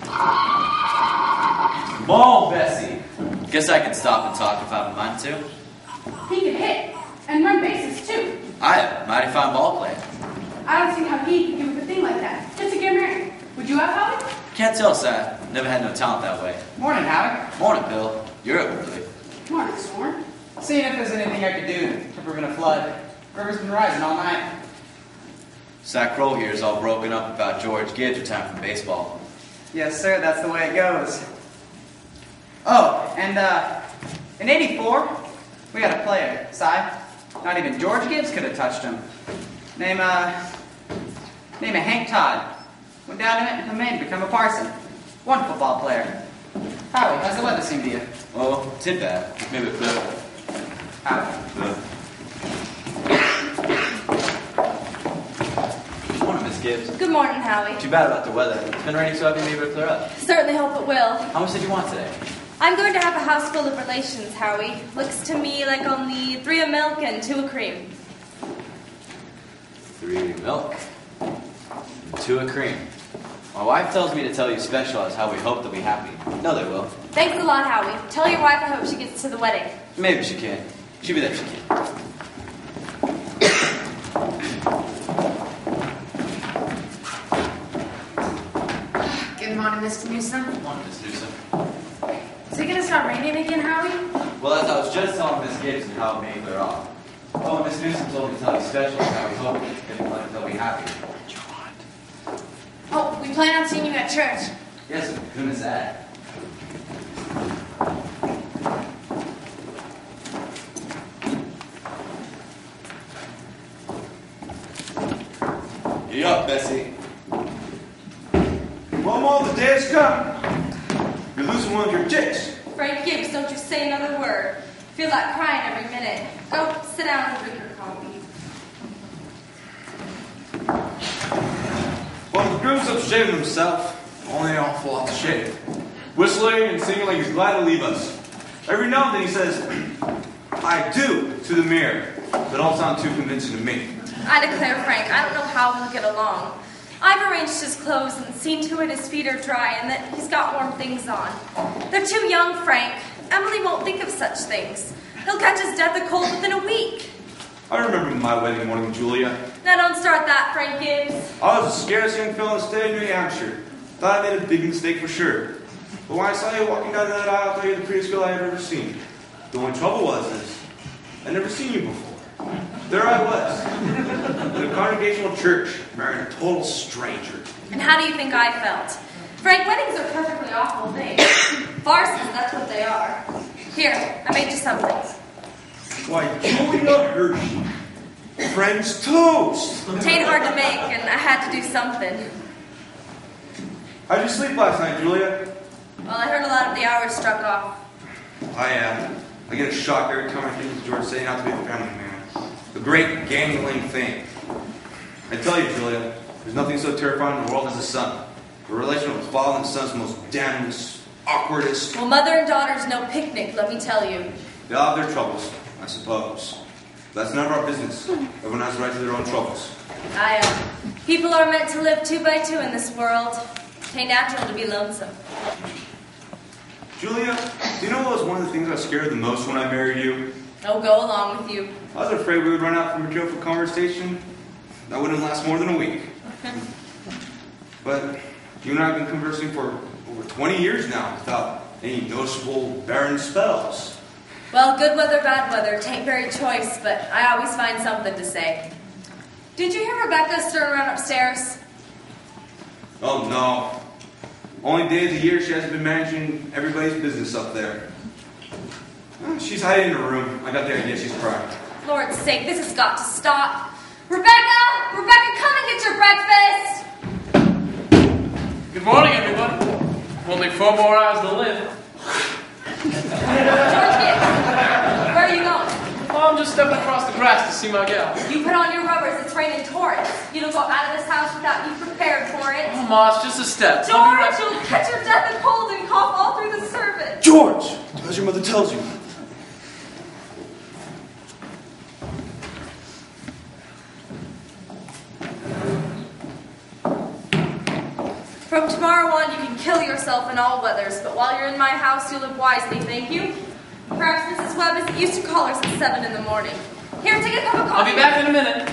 Ball, Bessie. Guess I can stop and talk if I have a mind to. He can hit and run bases too. I have a mighty fine ball player. I don't see how he can do a thing like that just to get married. Would you have, Howie? Can't tell, Si. Never had no talent that way. Morning, Howie. Morning, Bill. You're up early. Morning, Storm. Seeing if there's anything I could do to prevent a flood. River's been rising all night. Sack Kroll here is all broken up about George Gibbs retiring from baseball. Yes, sir, that's the way it goes. Oh, and uh, in eighty-four, we had a player, Si. Not even George Gibbs could have touched him. Name, uh, name of Hank Todd. Went down to to Maine to become a parson. One football player. Howie, how's the weather seem to you? Oh, it's not bad. Maybe a bit. Howie. Good morning, Miss Gibbs. Good morning, Howie. Too bad about the weather. It's been raining so heavy, maybe it'll clear up. Certainly hope it will. How much did you want today? I'm going to have a house full of relations, Howie. Looks to me like only three of milk and two of cream. Three milk and two of cream. My wife tells me to tell you special is how we hope they'll be happy. No, they will. Thanks a lot, Howie. Tell your wife I hope she gets to the wedding. Maybe she can. She'll be there if she can. Good morning, Mister Newsom. Good morning, Miss Newsom. Is it gonna start raining again, Howie? Well, as I was just telling Miss Gibbs and how it may clear off. Oh, Miss Newsom told me to tell you special is how we hope that they'll be happy. Oh, we plan on seeing you at church. Yes, who is that? Giddy up, Bessie. Well, Mom, the day has come. You're losing one of your chicks. Frank Gibbs, don't you say another word. Feel like crying every minute. Go sit down and drink your coffee. Well, the groom's up shaving himself. Only an awful lot to shave. Whistling and singing like he's glad to leave us. Every now and then he says, I do, to the mirror. That don't sound too convincing to me. I declare, Frank, I don't know how we'll get along. I've arranged his clothes and seen to it his feet are dry and that he's got warm things on. They're too young, Frank. Emily won't think of such things. He'll catch his death of cold within a week. I remember my wedding morning, Julia. Now don't start that, Frank Gibbs. I was the scariest young fellow in the state of New Hampshire. Thought I made a big mistake for sure. But when I saw you walking down that aisle, I thought you were the prettiest girl I had ever seen. The only trouble was is, I'd never seen you before. There I was, in a congregational church, marrying a total stranger. And how do you think I felt? Frank, weddings are perfectly awful things. Farces, that's what they are. Here, I made you something. Why, Julia Hershey. French toast. Tain't hard to make, and I had to do something. How'd you sleep last night, Julia? Well, I heard a lot of the hours struck off. I, uh, I get a shock every time I think of George setting out to be the family man. The great gangling thing. I tell you, Julia, there's nothing so terrifying in the world as a son. The relation of father and son is the most damnedest, awkwardest. Well, mother and daughter's no picnic, let me tell you. They all have their troubles, I suppose. That's none of our business. Everyone has the right to their own troubles. I, uh, people are meant to live two by two in this world. Tain't natural to be lonesome. Julia, do you know what was one of the things I was scared the most when I married you? Oh, go along with you. I was afraid we would run out of material for conversation. That wouldn't last more than a week. But you and I have been conversing for over twenty years now without any noticeable barren spells. Well, good weather, bad weather, tain't very choice, but I always find something to say. Did you hear Rebecca stirring around upstairs? Oh, no. Only day of the year she hasn't been managing everybody's business up there. Oh, she's hiding in her room. I got the idea she's crying. Lord's sake, this has got to stop. Rebecca! Rebecca, come and get your breakfast! Good morning, everybody. Only four more hours to live. George Gibbs, where are you going? Oh, I'm just stepping across the grass to see my gal. You put on your rubbers, it's raining torrents. You don't go out of this house without you prepared for it. Oh, Ma, it's just a step. George, right. You'll catch your death of cold and cough all through the service. George! As your mother tells you. From tomorrow on, you can kill yourself in all weathers, but while you're in my house, you live wisely, thank you. Perhaps Missus Webb isn't used to callers at seven in the morning. Here, take a cup of coffee. I'll be back in a minute.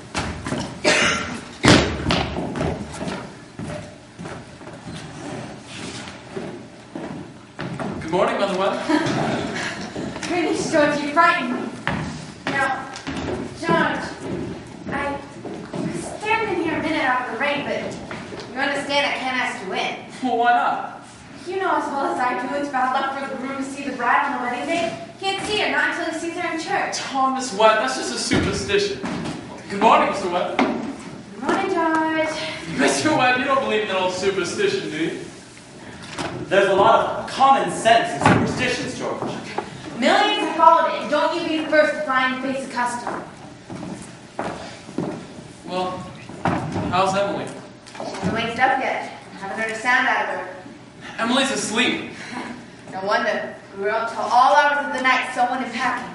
Good morning, Mother Webb. Greetings, George. You frightened me. Now, George, I was standing here a minute out of the rain, but you understand I can't ask you in. Well, why not? You know as well as I do it's bad luck for the groom to see the bride on the wedding day. Can't see her, not until he sees her in church. Oh, Miss Webb, that's just a superstition. Good morning, Mister Webb. Good morning, George. Mister Webb, you don't believe in that old superstition, do you? There's a lot of common sense in superstitions, George. Millions have followed it, and don't you be the first to find face a custom. Well, how's Emily? She hasn't waked up yet. I haven't heard a sound out of her. Emily's asleep. No wonder. We were up till all hours of the night sewing and packing.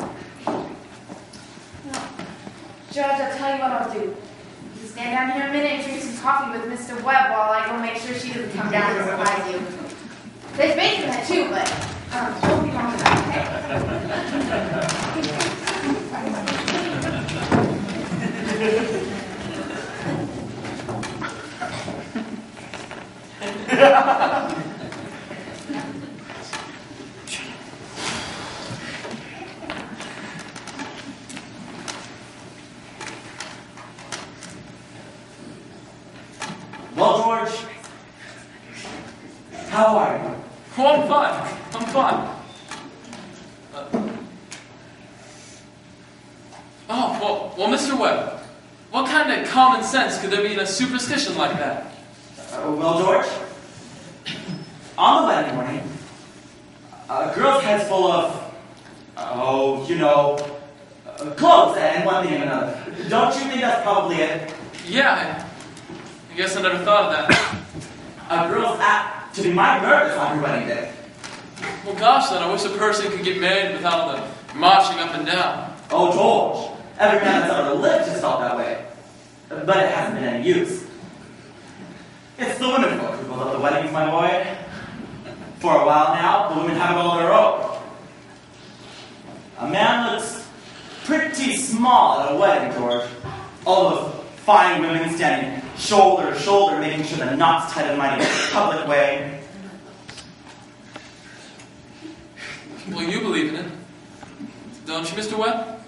George, I'll tell you what I'll do. You stand down here a minute and drink some coffee with Mister Webb while I go make sure she doesn't come down and surprise you. There's bacon in it too, but um, don't be wrong about it. Well, George, how are you? Oh, I'm fine. I'm fine. Uh, oh, well, well, Mister Webb, what kind of common sense could there be in a superstition like that? Uh, well, George, on the wedding morning, a girl's head's full of, oh, you know, uh, clothes and one thing and another. Don't you think that's probably it? Yeah, I guess I never thought of that. A girl's apt to be mighty nervous on her wedding day. Well, gosh, then I wish a person could get married without all the marching up and down. Oh, George, every man that's ever lived has felt that way. But it hasn't been any use. It's the women folk who build up the weddings, my boy. For a while now, the women have it all their own. A man looks pretty small at a wedding, George. All those fine women standing shoulder to shoulder, making sure the knot's tied in a mighty public way. Well, you believe in it, don't you, Mister Webb?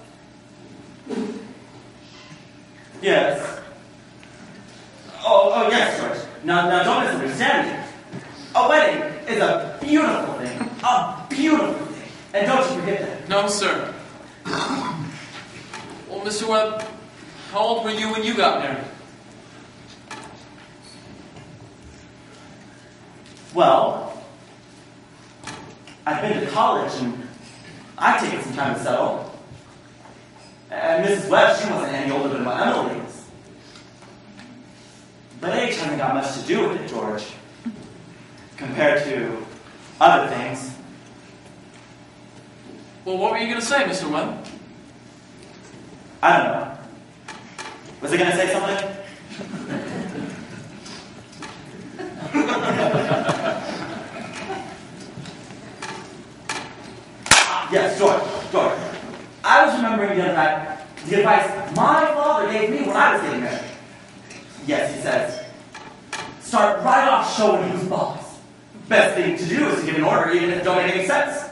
Yes. Oh, oh yes, George. Now, now don't misunderstand me. A wedding is a beautiful thing. A beautiful thing. And don't you forget that. No, sir. Well, Mister Webb, how old were you when you got married? Well, I've been to college and I've taken some time to settle. And Missus Webb, she wasn't any older than what Emily is. But age hasn't got much to do with it, George. Compared to other things. Well, what were you going to say, Mister Webb? I don't know. Was he going to say something? Yes, George, George. I was remembering the other night the advice my father gave me when I was getting married. Yes, he says, start right off showing who's boss. Best thing to do is to give an order even if it don't make any sense.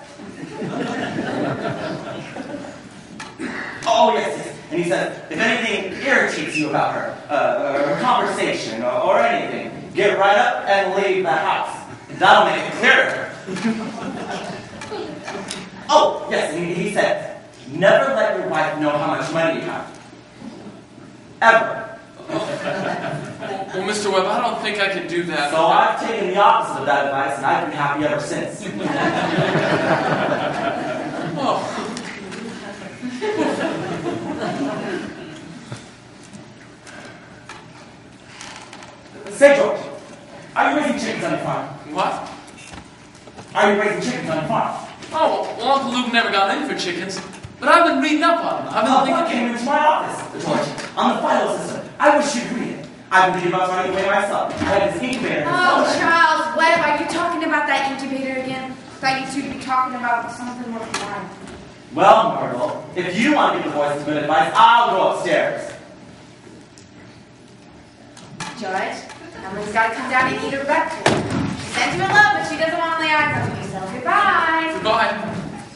Oh, yes, yes. And he says, if anything irritates you about her, uh, or conversation, or, or anything, get right up and leave the house. That'll make it clearer. Oh, yes, and he, he said, never let your wife know how much money you have. Ever. Well, Mister Webb, I don't think I could do that. So I've taken the opposite of that advice, and I've been happy ever since. Oh. Say, George, are you raising chickens on your farm? What? Are you raising chickens on your farm? Oh, well, Uncle Luke never got in for chickens, but I've been reading up on them. I've been Oh, thinking... what came into my office, George? On the file system. I wish you'd read it. I've been reading about running away myself. I had this incubator. Oh, Charles, Webb, are you talking about that incubator again? I thought you two would be talking about something worthwhile. Well, Myrtle, if you want to give the boys some good advice, I'll go upstairs. Judge, Emily's got to come down and eat her breakfast. She sends you in love, but she doesn't want to lay eyes on you, so goodbye. Goodbye.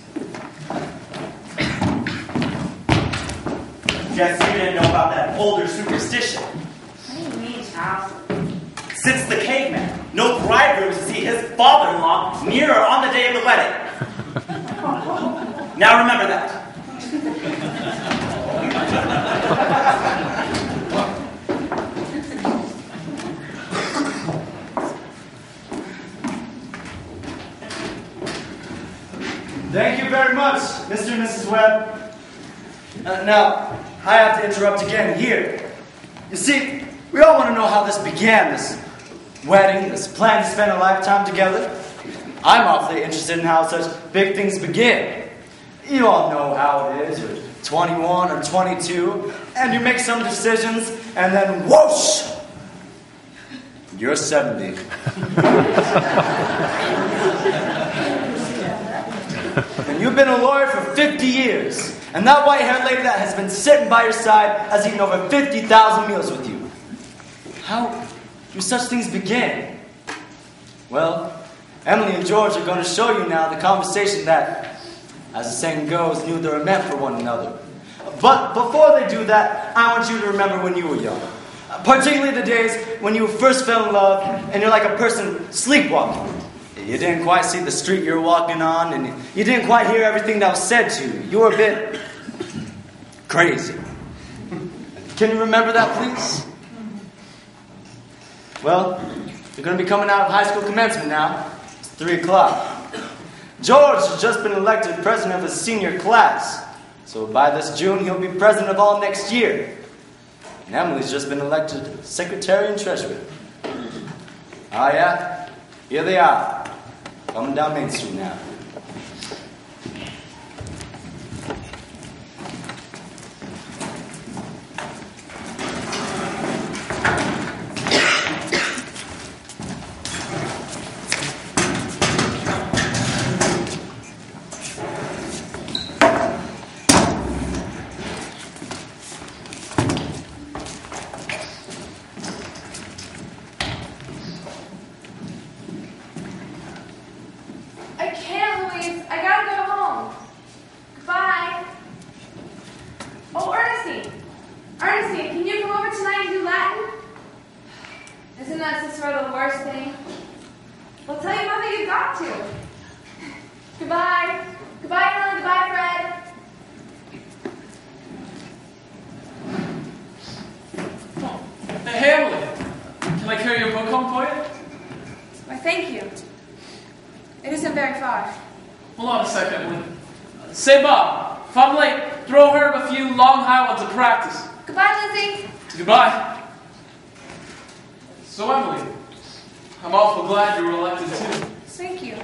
Guess you didn't know about that older superstition. What do you mean, Charles? Since the caveman, no bridegroom is to see his father-in-law near or on the day of the wedding. Now remember that. Thank you very much, Mister and Missus Webb. Uh, now, I have to interrupt again here. You see, we all want to know how this began, this wedding, this plan to spend a lifetime together. I'm awfully interested in how such big things begin. You all know how it is. You're twenty-one or twenty-two, and you make some decisions, and then whoosh! You're seventy. And you've been a lawyer for fifty years, and that white-haired lady that has been sitting by your side has eaten over fifty thousand meals with you. How do such things begin? Well, Emily and George are going to show you now the conversation that, as the saying goes, knew they were meant for one another. But before they do that, I want you to remember when you were young. Particularly the days when you first fell in love and you're like a person sleepwalking. You didn't quite see the street you were walking on, and you didn't quite hear everything that was said to you. You were a bit crazy. Can you remember that, please? Well, you're going to be coming out of high school commencement now. It's three o'clock. George has just been elected president of his senior class. So by this June, he'll be president of all next year. And Emily's just been elected secretary and treasurer. Ah, yeah? Here they are. Coming down Main Street now. Goodbye. So, Emily, I'm awful glad you were elected too. Thank you.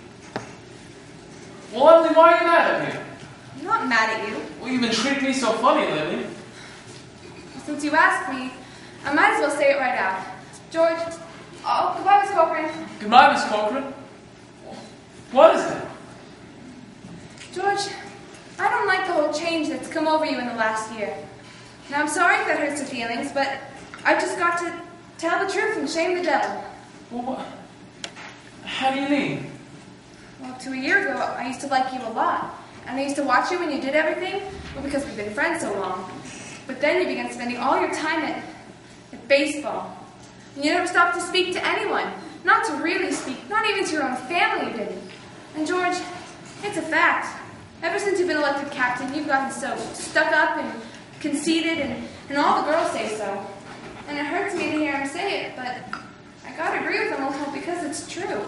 Well, Emily, why are you mad at me? I'm not mad at you. Well, you've been treating me so funny lately. Since you asked me, I might as well say it right out. George, oh, goodbye, Miss Corcoran. Goodbye, Miss Corcoran. What is it? George, I don't like the whole change that's come over you in the last year. Now, I'm sorry if that hurts your feelings, but I've just got to tell the truth and shame the devil. Well, what? How do you mean? Well, up to a year ago, I used to like you a lot. And I used to watch you when you did everything, well, because we've been friends so long. But then you began spending all your time at, at baseball. And you never stopped to speak to anyone. Not to really speak, not even to your own family you didn't. And George, it's a fact. Ever since you've been elected captain, you've gotten so stuck up and conceited, and, and all the girls say so. And it hurts me to hear him say it, but I gotta agree with him a little because it's true.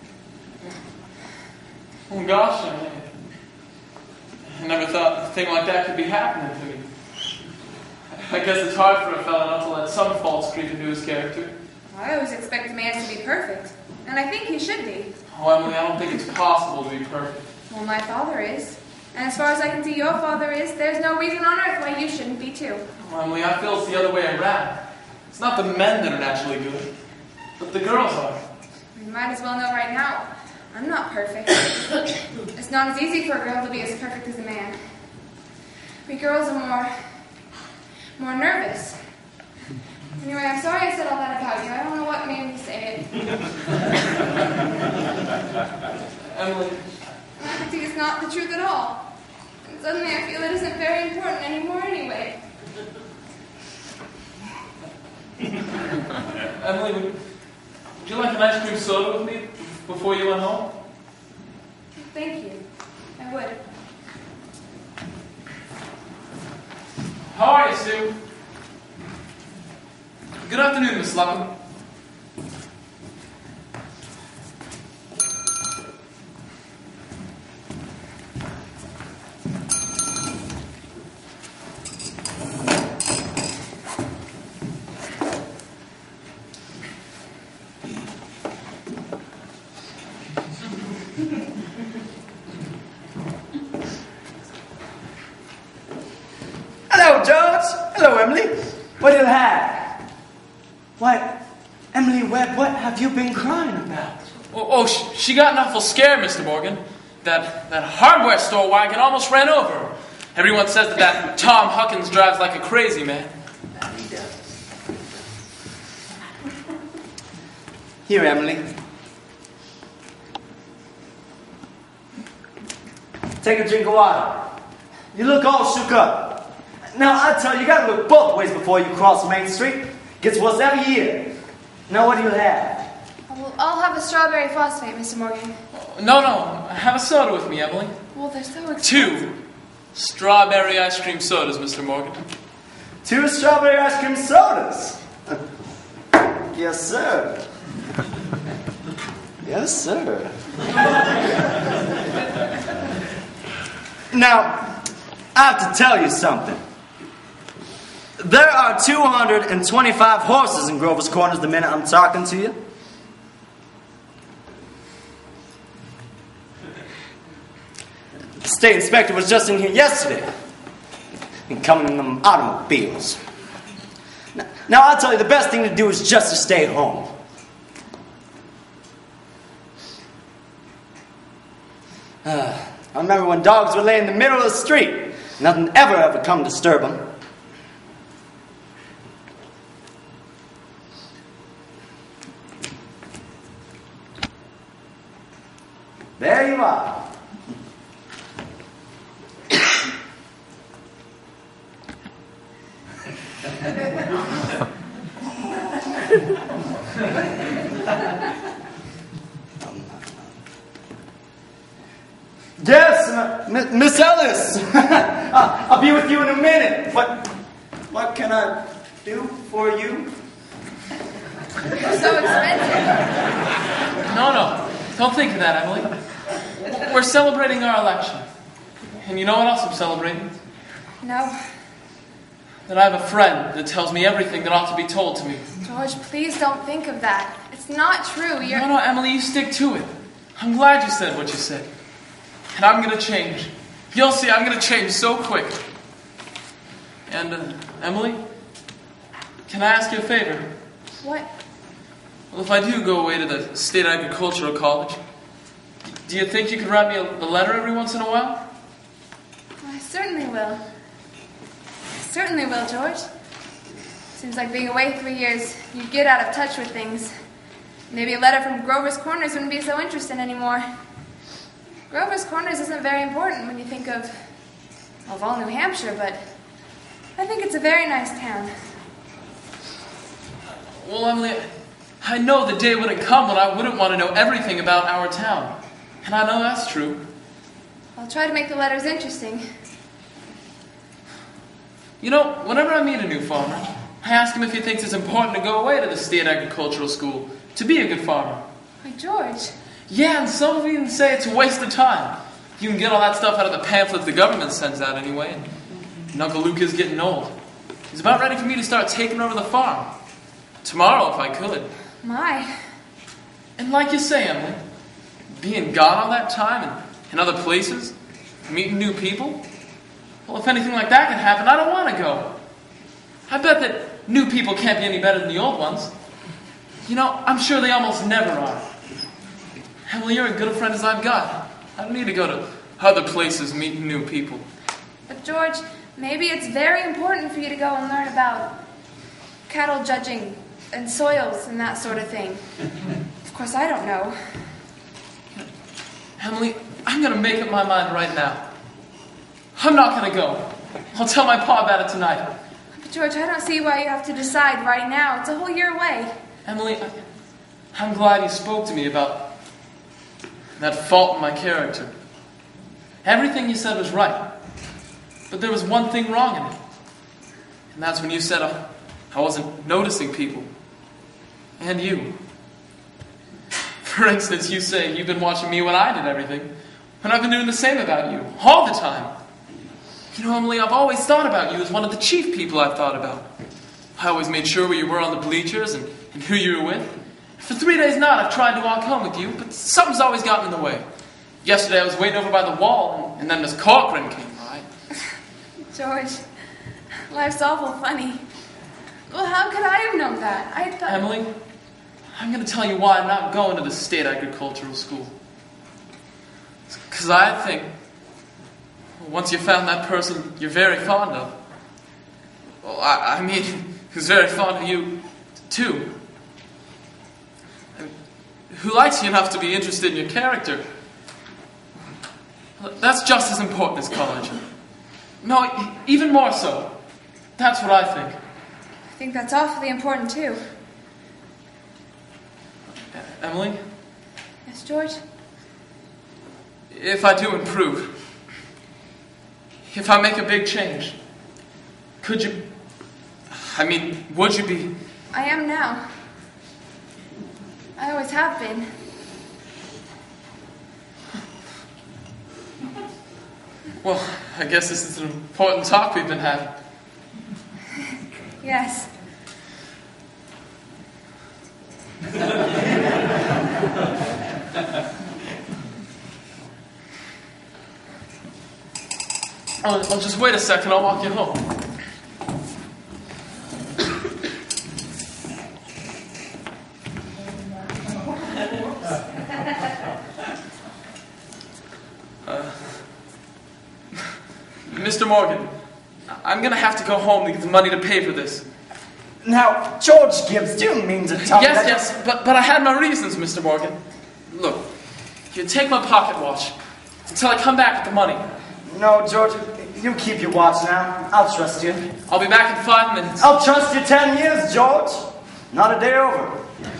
Oh gosh, I, I never thought a thing like that could be happening to me. I guess it's hard for a fella not to let some faults creep into his character. I always expect a man to be perfect, and I think he should be. Oh, Emily, I don't think it's possible to be perfect. Well, my father is. And as far as I can see your father is, there's no reason on earth why you shouldn't be too. Oh, Emily, I feel it's the other way around. It's not the men that are naturally good, but the girls are. You might as well know right now, I'm not perfect. It's not as easy for a girl to be as perfect as a man. We girls are more, more nervous. Anyway, I'm sorry I said all that about you. I don't know what made me say it. Emily. I think it's not the truth at all. And suddenly I feel it isn't very important anymore anyway. Emily, would, would you like an ice cream soda with me before you went home? Thank you. I would. How are you, Sue? Good afternoon, Miss Lapham. Hello, George. Hello, Emily. What do you have? Why, Emily Webb, what have you been crying about? Oh, oh she, she got an awful scare, Mister Morgan. That, that hardware store wagon almost ran over her. Everyone says that that Tom Huckins drives like a crazy man. He does. Here, Emily. Take a drink of water. You look all shook up. Now, I tell you, you gotta look both ways before you cross Main Street. Gets worse every year. Now, what do you have? Well, I'll have a strawberry phosphate, Mister Morgan. No, no. Have a soda with me, Emily. Well, they're so expensive. Two strawberry ice cream sodas, Mister Morgan. Two strawberry ice cream sodas? Yes, sir. Yes, sir. Now, I have to tell you something. There are two hundred twenty-five horses in Grover's Corners the minute I'm talking to you. The state inspector was just in here yesterday. And coming in them automobiles. Now, now, I'll tell you, the best thing to do is just to stay home. Uh, I remember when dogs would lay in the middle of the street. Nothing ever ever come to disturb them. There you are. Yes, M- Miss Ellis. I'll be with you in a minute. What, what can I do for you? They're so expensive. No, no. Don't think of that, Emily. We're celebrating our election. And you know what else I'm celebrating? No. That I have a friend that tells me everything that ought to be told to me. George, please don't think of that. It's not true. You're... No, no, Emily, you stick to it. I'm glad you said what you said. And I'm going to change. You'll see, I'm going to change so quick. And, uh, Emily, can I ask you a favor? What? Well, if I do go away to the State Agricultural College, do you think you could write me a, a letter every once in a while? I certainly will. I certainly will, George. Seems like being away three years, you'd get out of touch with things. Maybe a letter from Grover's Corners wouldn't be so interesting anymore. Grover's Corners isn't very important when you think of, of all New Hampshire, but I think it's a very nice town. Well, Emily, I know the day wouldn't come when I wouldn't want to know everything about our town. And I know that's true. I'll try to make the letters interesting. You know, whenever I meet a new farmer, I ask him if he thinks it's important to go away to the State Agricultural School to be a good farmer. Why, George. Yeah, and some of even say it's a waste of time. You can get all that stuff out of the pamphlets the government sends out anyway. And Uncle Luke is getting old. He's about ready for me to start taking over the farm. Tomorrow, if I could. My. And like you say, Emily, being gone all that time and in other places, meeting new people, well, if anything like that can happen, I don't want to go. I bet that new people can't be any better than the old ones. You know, I'm sure they almost never are. Emily, you're as good a friend as I've got. I don't need to go to other places meeting new people. But George, maybe it's very important for you to go and learn about cattle judging and soils and that sort of thing. Of course, I don't know. Emily, I'm going to make up my mind right now. I'm not going to go. I'll tell my pa about it tonight. But George, I don't see why you have to decide right now. It's a whole year away. Emily, I'm glad you spoke to me about that fault in my character. Everything you said was right. But there was one thing wrong in it. And that's when you said I, I wasn't noticing people. And you. For instance, you say you've been watching me when I did everything, and I've been doing the same about you, all the time. You know, Emily, I've always thought about you as one of the chief people I've thought about. I always made sure where you were on the bleachers and, and who you were with. For three days now, I've tried to walk home with you, but something's always gotten in the way. Yesterday, I was waiting over by the wall, and, and then Miss Corcoran came by. George, life's awful funny. Well, how could I have known that? I thought... Emily, I'm going to tell you why I'm not going to the state agricultural school. Because I think, once you found that person you're very fond of, well, I, I mean, who's very fond of you, too, and who likes you enough to be interested in your character, that's just as important as college. No, even more so. That's what I think. I think that's awfully important, too. Emily? Yes, George? If I do improve, if I make a big change, could you, I mean, would you be? I am now. I always have been. Well, I guess this is an important talk we've been having. Yes. I'll, I'll just wait a second, I'll walk you home. Uh, Mister Morgan, I'm gonna have to go home to get the money to pay for this. Now, George Gibbs, do you mean to tell me Yes, that... yes, but, but I had my reasons, Mister Morgan. Look, you take my pocket watch until I come back with the money. No, George, you keep your watch now. I'll trust you. I'll be back in five minutes. I'll trust you ten years, George. Not a day over.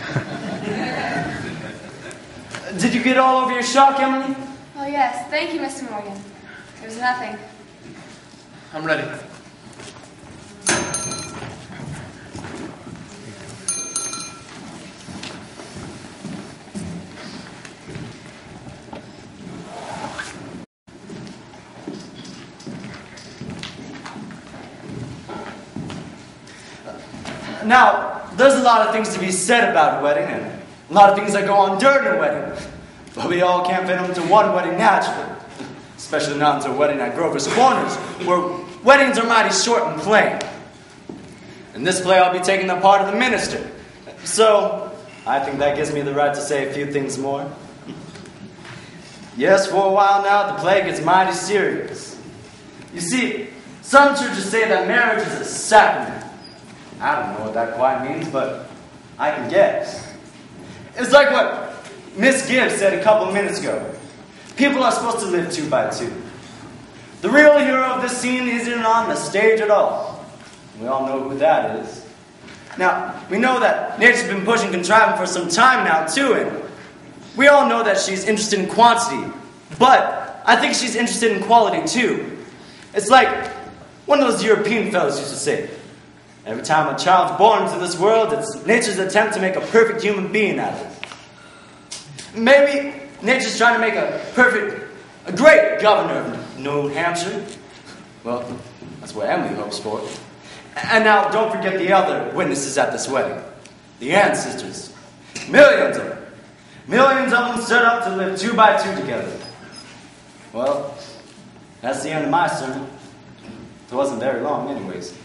Did you get all over your shock, Emily? Oh, yes. Thank you, Mister Morgan. It was nothing. I'm ready. Now, there's a lot of things to be said about a wedding, and a lot of things that go on during a wedding. But we all can't fit them into one wedding naturally. Especially not into a wedding at Grover's Corners, where weddings are mighty short and plain. In this play, I'll be taking the part of the minister. So, I think that gives me the right to say a few things more. Yes, for a while now, the play gets mighty serious. You see, some churches say that marriage is a sacrament. I don't know what that quite means, but I can guess. It's like what Miss Gibbs said a couple minutes ago. People are supposed to live two by two. The real hero of this scene isn't on the stage at all. We all know who that is. Now, we know that Nature's been pushing contriving for some time now, too, and we all know that she's interested in quantity, but I think she's interested in quality, too. It's like one of those European fellows used to say, every time a child's born into this world, it's nature's attempt to make a perfect human being out of it. Maybe nature's trying to make a perfect, a great governor of New Hampshire. Well, that's what Emily hopes for. And now, don't forget the other witnesses at this wedding. The ancestors. Millions of them. Millions of them stood up to live two by two together. Well, that's the end of my sermon. It wasn't very long anyways.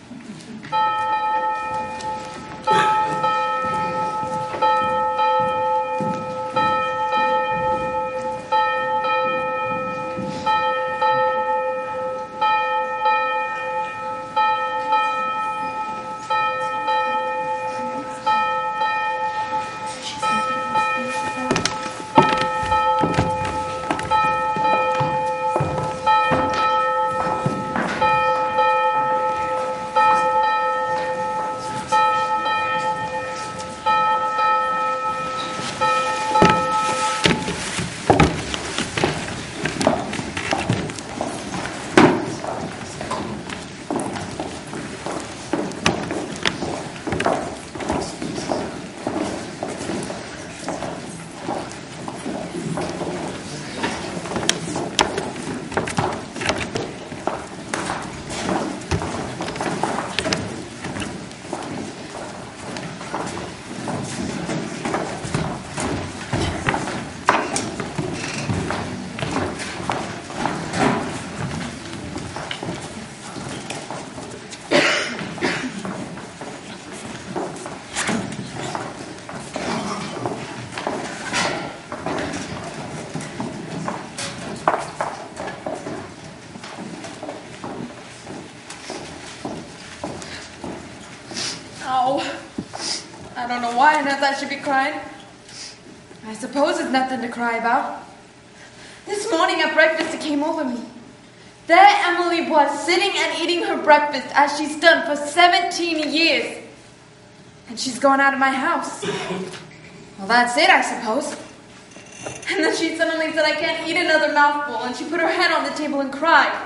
I don't know why Annette I should be crying. I suppose it's nothing to cry about. This morning at breakfast it came over me. There Emily was, sitting and eating her breakfast as she's done for seventeen years. And she's gone out of my house. Well, that's it, I suppose. And then she suddenly said I can't eat another mouthful, and she put her head on the table and cried.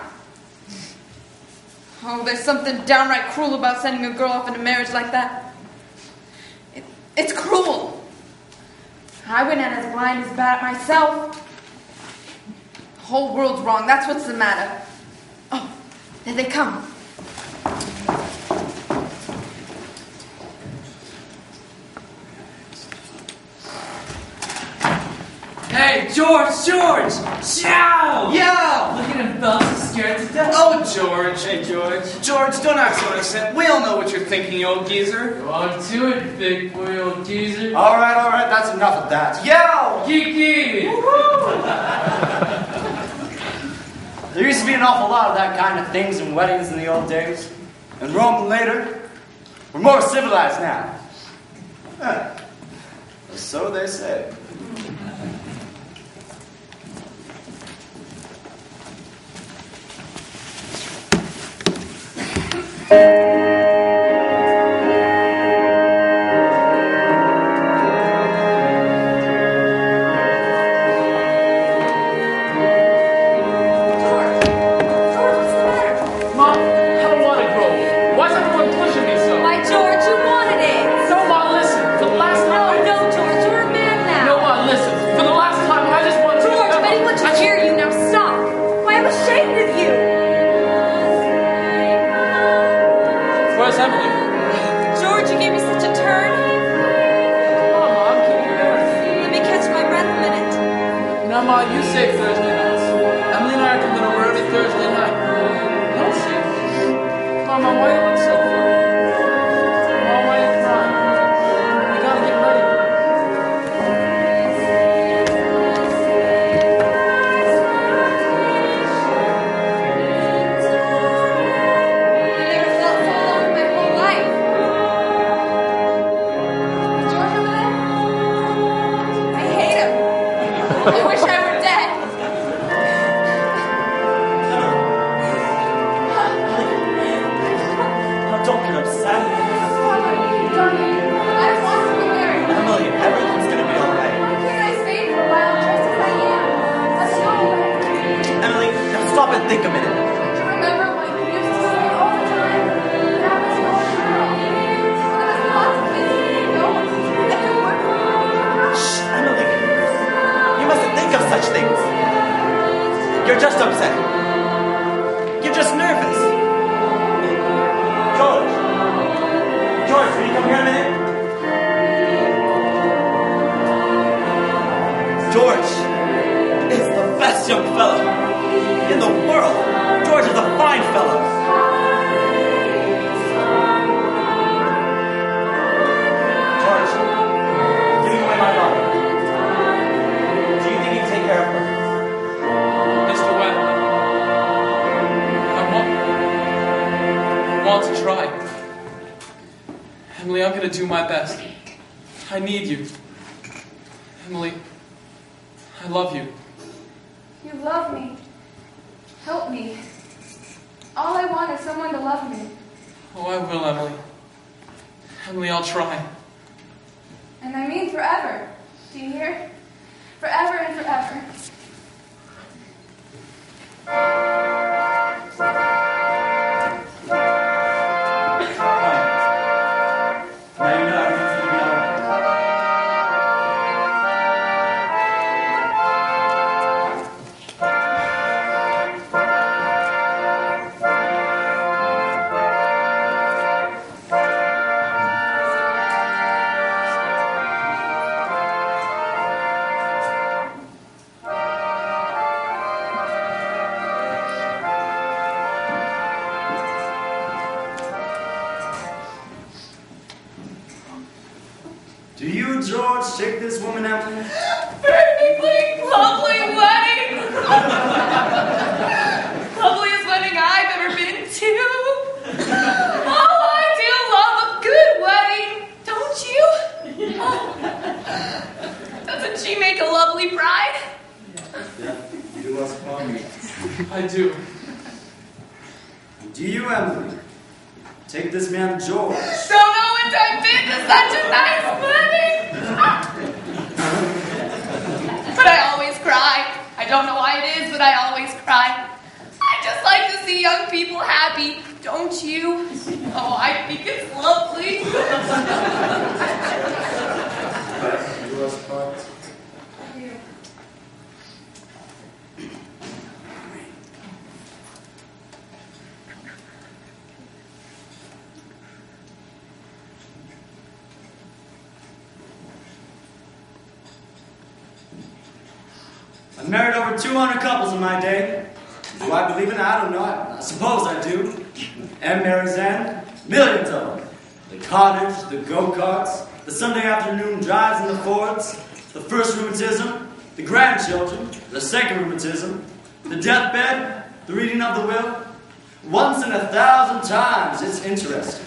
Oh, there's something downright cruel about sending a girl off into marriage like that. It, it's cruel. I went out as blind as bat myself. The whole world's wrong. That's what's the matter. Oh, there they come. Hey, George, George! Ciao! Yo! Look at him, Phelps is scared to death. Oh, George. Hey, George. George, don't act so innocent. We all know what you're thinking, you old geezer. Go on to it, big boy, old geezer. All right, all right, that's enough of that. Yo! Kiki! There used to be an awful lot of that kind of things in weddings in the old days. And Rome later. We're more civilized now. Eh, so they say. Do my best. I need you. Emily, I love you. You love me. Help me. All I want is someone to love me. Oh, I will, Emily. Emily, I'll try. And I mean forever. Do you hear? Forever and forever. Do you, George, take this woman, Emily? Perfectly lovely wedding! Loveliest wedding I've ever been to. Oh, I do love a good wedding, don't you? Oh. Doesn't she make a lovely bride? Yeah, you must call me. I do. Do you, Emily, take this man, George? Don't know what I've been to such a nice wedding. But I always cry. I don't know why it is, but I always cry. I just like to see young people happy, don't you? Oh, I think it's lovely. You must part. I've married over two hundred couples in my day. Do I believe in it? I don't know. I, I suppose I do. And Mary's End, millions of them. The cottage, the go-karts, the Sunday afternoon drives in the Fords, the first rheumatism, the grandchildren, the second rheumatism, the deathbed, the reading of the will. Once in a thousand times, it's interesting.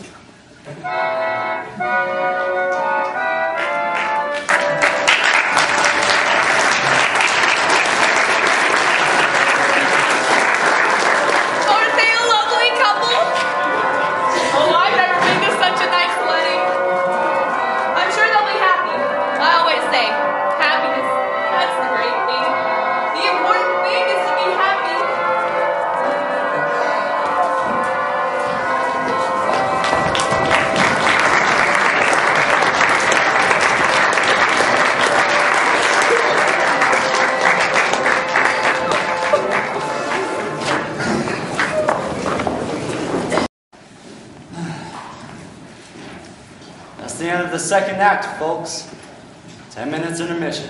That's the end of the second act, folks. Ten minutes intermission.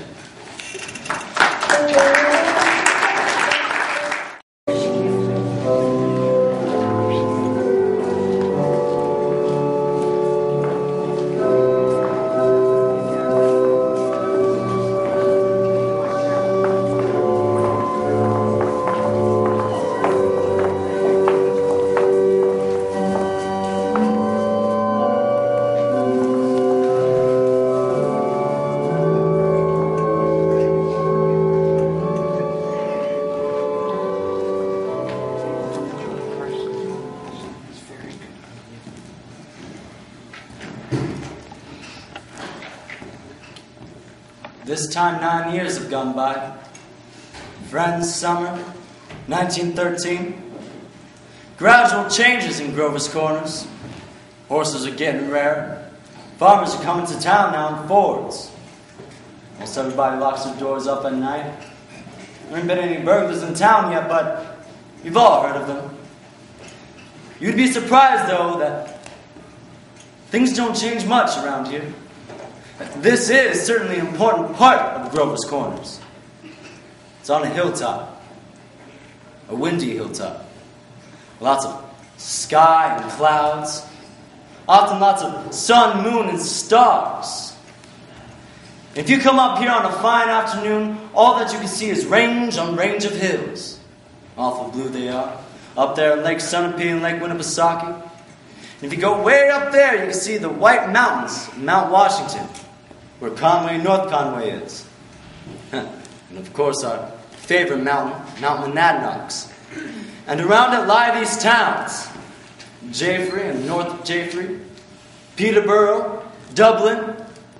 This time nine years have gone by. Friends, summer, nineteen thirteen. Gradual changes in Grover's Corners. Horses are getting rare. Farmers are coming to town now in Fords. Almost everybody locks their doors up at night. There ain't been any burglars in town yet, but you've all heard of them. You'd be surprised, though, that things don't change much around here. This is certainly an important part of Grover's Corners. It's on a hilltop, a windy hilltop. Lots of sky and clouds, often lots of sun, moon, and stars. If you come up here on a fine afternoon, all that you can see is range on range of hills. Awful blue they are, up there in Lake Sunapee and Lake Winnipesaukee. And if you go way up there, you can see the White Mountains, Mount Washington, where Conway, North Conway is. And of course our favorite mountain, Mount Monadnocks. And around it lie these towns, Jaffrey and North Jaffrey, Peterborough, Dublin.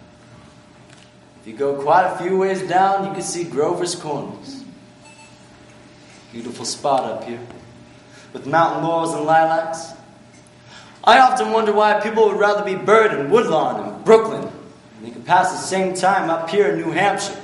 If you go quite a few ways down, you can see Grover's Corners. Beautiful spot up here, with mountain laurels and lilacs. I often wonder why people would rather be buried in Woodlawn and Brooklyn when they could pass the same time up here in New Hampshire.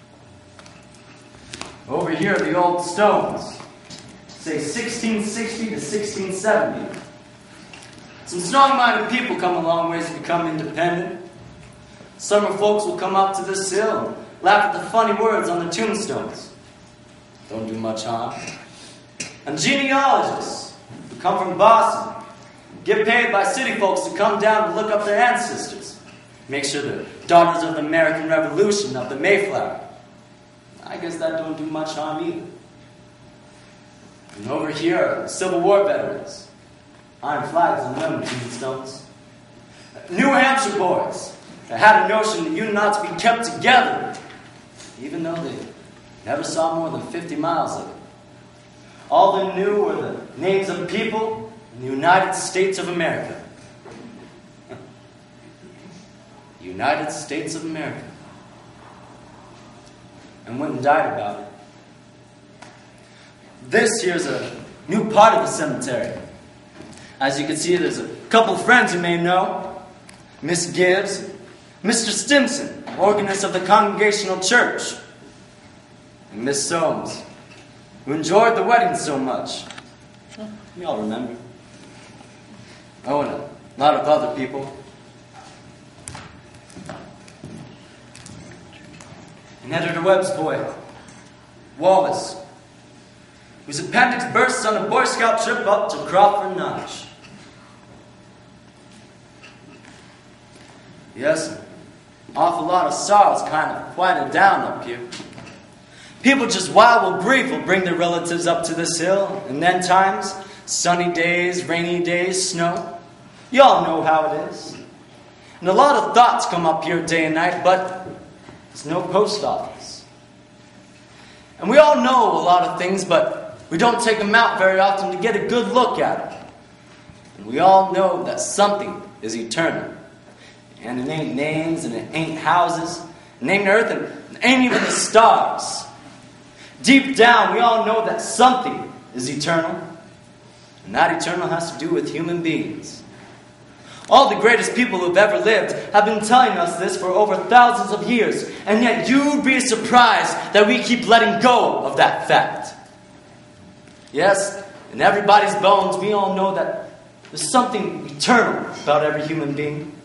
Over here are the old stones, say sixteen sixty to sixteen seventy. Some strong-minded people come a long ways to become independent. Summer folks will come up to this hill and laugh at the funny words on the tombstones. Don't do much harm. And genealogists who come from Boston get paid by city folks to come down to look up their ancestors. Make sure the daughters of the American Revolution, of the Mayflower. I guess that don't do much harm either. And over here are Civil War veterans. Iron flags on them tombstones. New Hampshire boys that had a notion that you not to be kept together, even though they never saw more than fifty miles of it. All they knew were the names of people in the United States of America. United States of America. And went and died about it. This here's a new part of the cemetery. As you can see, there's a couple of friends you may know. Miss Gibbs, Mister Stimson, organist of the Congregational Church, and Miss Soames, who enjoyed the wedding so much. We all remember. Oh, and a lot of other people. And Editor Webb's boy, Wallace, whose appendix burst on a Boy Scout trip up to Crawford Notch. Yes, an awful lot of sorrows kind of quieted down up here. People just wild with grief will bring their relatives up to this hill, and then times, sunny days, rainy days, snow. You all know how it is. And a lot of thoughts come up here day and night, but there's no post office. And we all know a lot of things, but we don't take them out very often to get a good look at them. And we all know that something is eternal. And it ain't names, and it ain't houses, and it ain't earth, and it ain't even the stars. Deep down, we all know that something is eternal. And that eternal has to do with human beings. All the greatest people who've ever lived have been telling us this for over thousands of years, and yet you'd be surprised that we keep letting go of that fact. Yes, in everybody's bones, we all know that there's something eternal about every human being.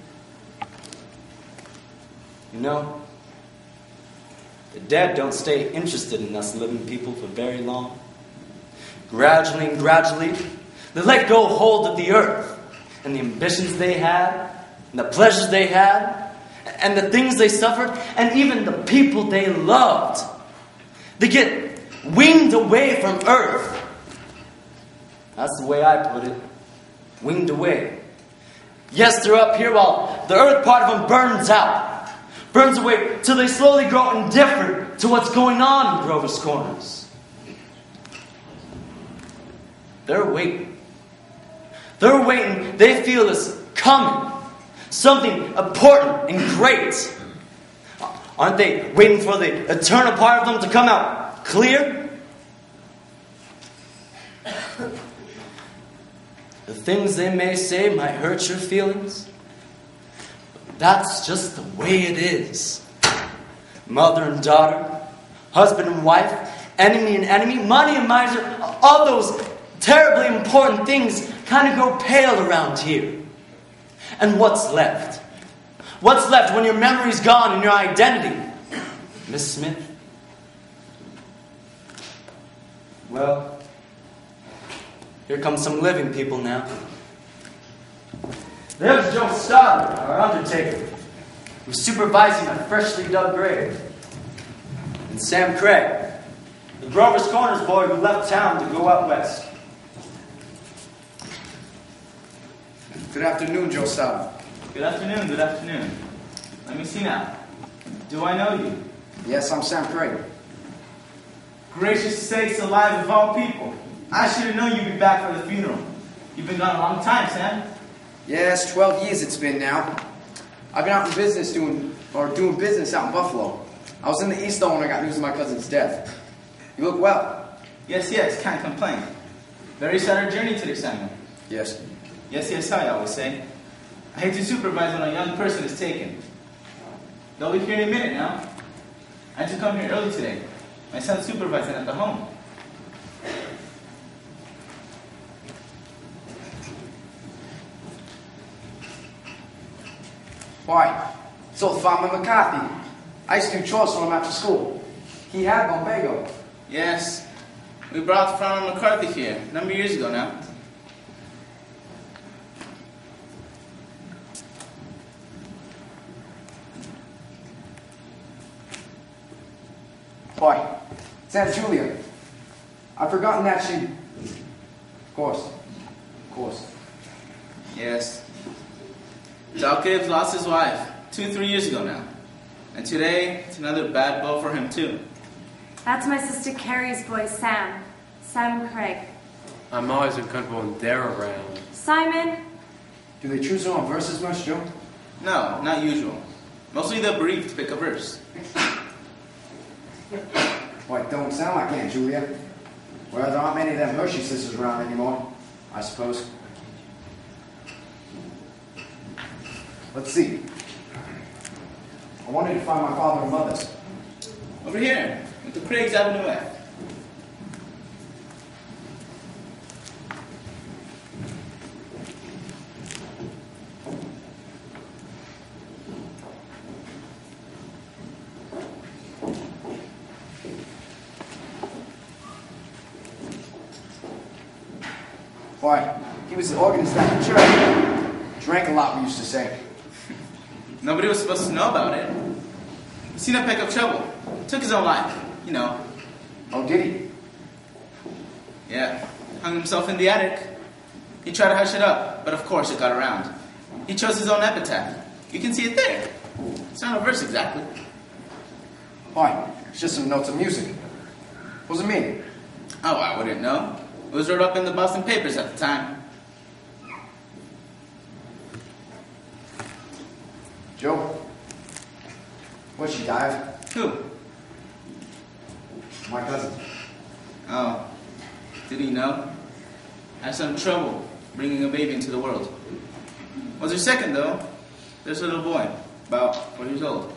You know, the dead don't stay interested in us living people for very long. Gradually and gradually, they let go hold of the earth. And the ambitions they had, and the pleasures they had, and the things they suffered, and even the people they loved. They get winged away from earth. That's the way I put it. Winged away. Yes, they're up here while the earth part of them burns out. Burns away till they slowly grow indifferent to what's going on in Grover's Corners. They're waiting. They're waiting. They feel it's coming. Something important and great. Aren't they waiting for the eternal part of them to come out clear? The things they may say might hurt your feelings. But that's just the way it is. Mother and daughter, husband and wife, enemy and enemy, money and miser, all those terribly important things kind of go pale around here. And what's left? What's left when your memory's gone and your identity? Miss Smith? Well, here come some living people now. There's Joe Stoddard, our undertaker, who's supervising a freshly dug grave. And Sam Craig, the Grover's Corners boy who left town to go out west. Good afternoon, Joe Stoddard. Good afternoon, good afternoon. Let me see now. Do I know you? Yes, I'm Sam Craig. Gracious sakes alive of all people. I should have known you'd be back for the funeral. You've been gone a long time, Sam. Yes, twelve years it's been now. I've been out in business doing, or doing business out in Buffalo. I was in the East though when I got news of my cousin's death. You look well. Yes, yes, can't complain. Very sad journey today, Samuel. Yes. Yes, yes, I always say. I hate to supervise when a young person is taken. They'll be here in a minute now. I had to come here early today. My son's supervising at the home. Why? It's old Farmer McCarthy. I used to do chores for him after school. He had lumbago. Yes. We brought Farmer McCarthy here a number of years ago now. Why, it's Aunt Julia. I've forgotten that she... Of course. Of course. Yes. Doc Gibbs lost his wife two, three years ago now. And today, it's another bad blow for him, too. That's my sister Carrie's boy, Sam. Simon Craig. I'm always uncomfortable when they're around. Simon? Do they choose their own verses much, Joe? No, not usual. Mostly they're briefed to pick a verse. Well, it don't sound like Aunt Julia. Well, there aren't many of them Hershey sisters around anymore, I suppose. Let's see. I wanted to find my father and mother's. Over here, with the Craigs Avenue F. Why, he was the organist at the church. Drank a lot, we used to say. Nobody was supposed to know about it. He seen him pick up trouble. Took his own life, you know. Oh, did he? Yeah. Hung himself in the attic. He tried to hush it up, but of course it got around. He chose his own epitaph. You can see it there. It's not a verse exactly. Why? It's just some notes of music. What does it mean? Oh, I wouldn't know. It was wrote up in the Boston papers at the time. Joe? What'd she die of? Who? My cousin. Oh. Did he know? Had some trouble bringing a baby into the world. Was her second, though. There's a little boy, about four years old.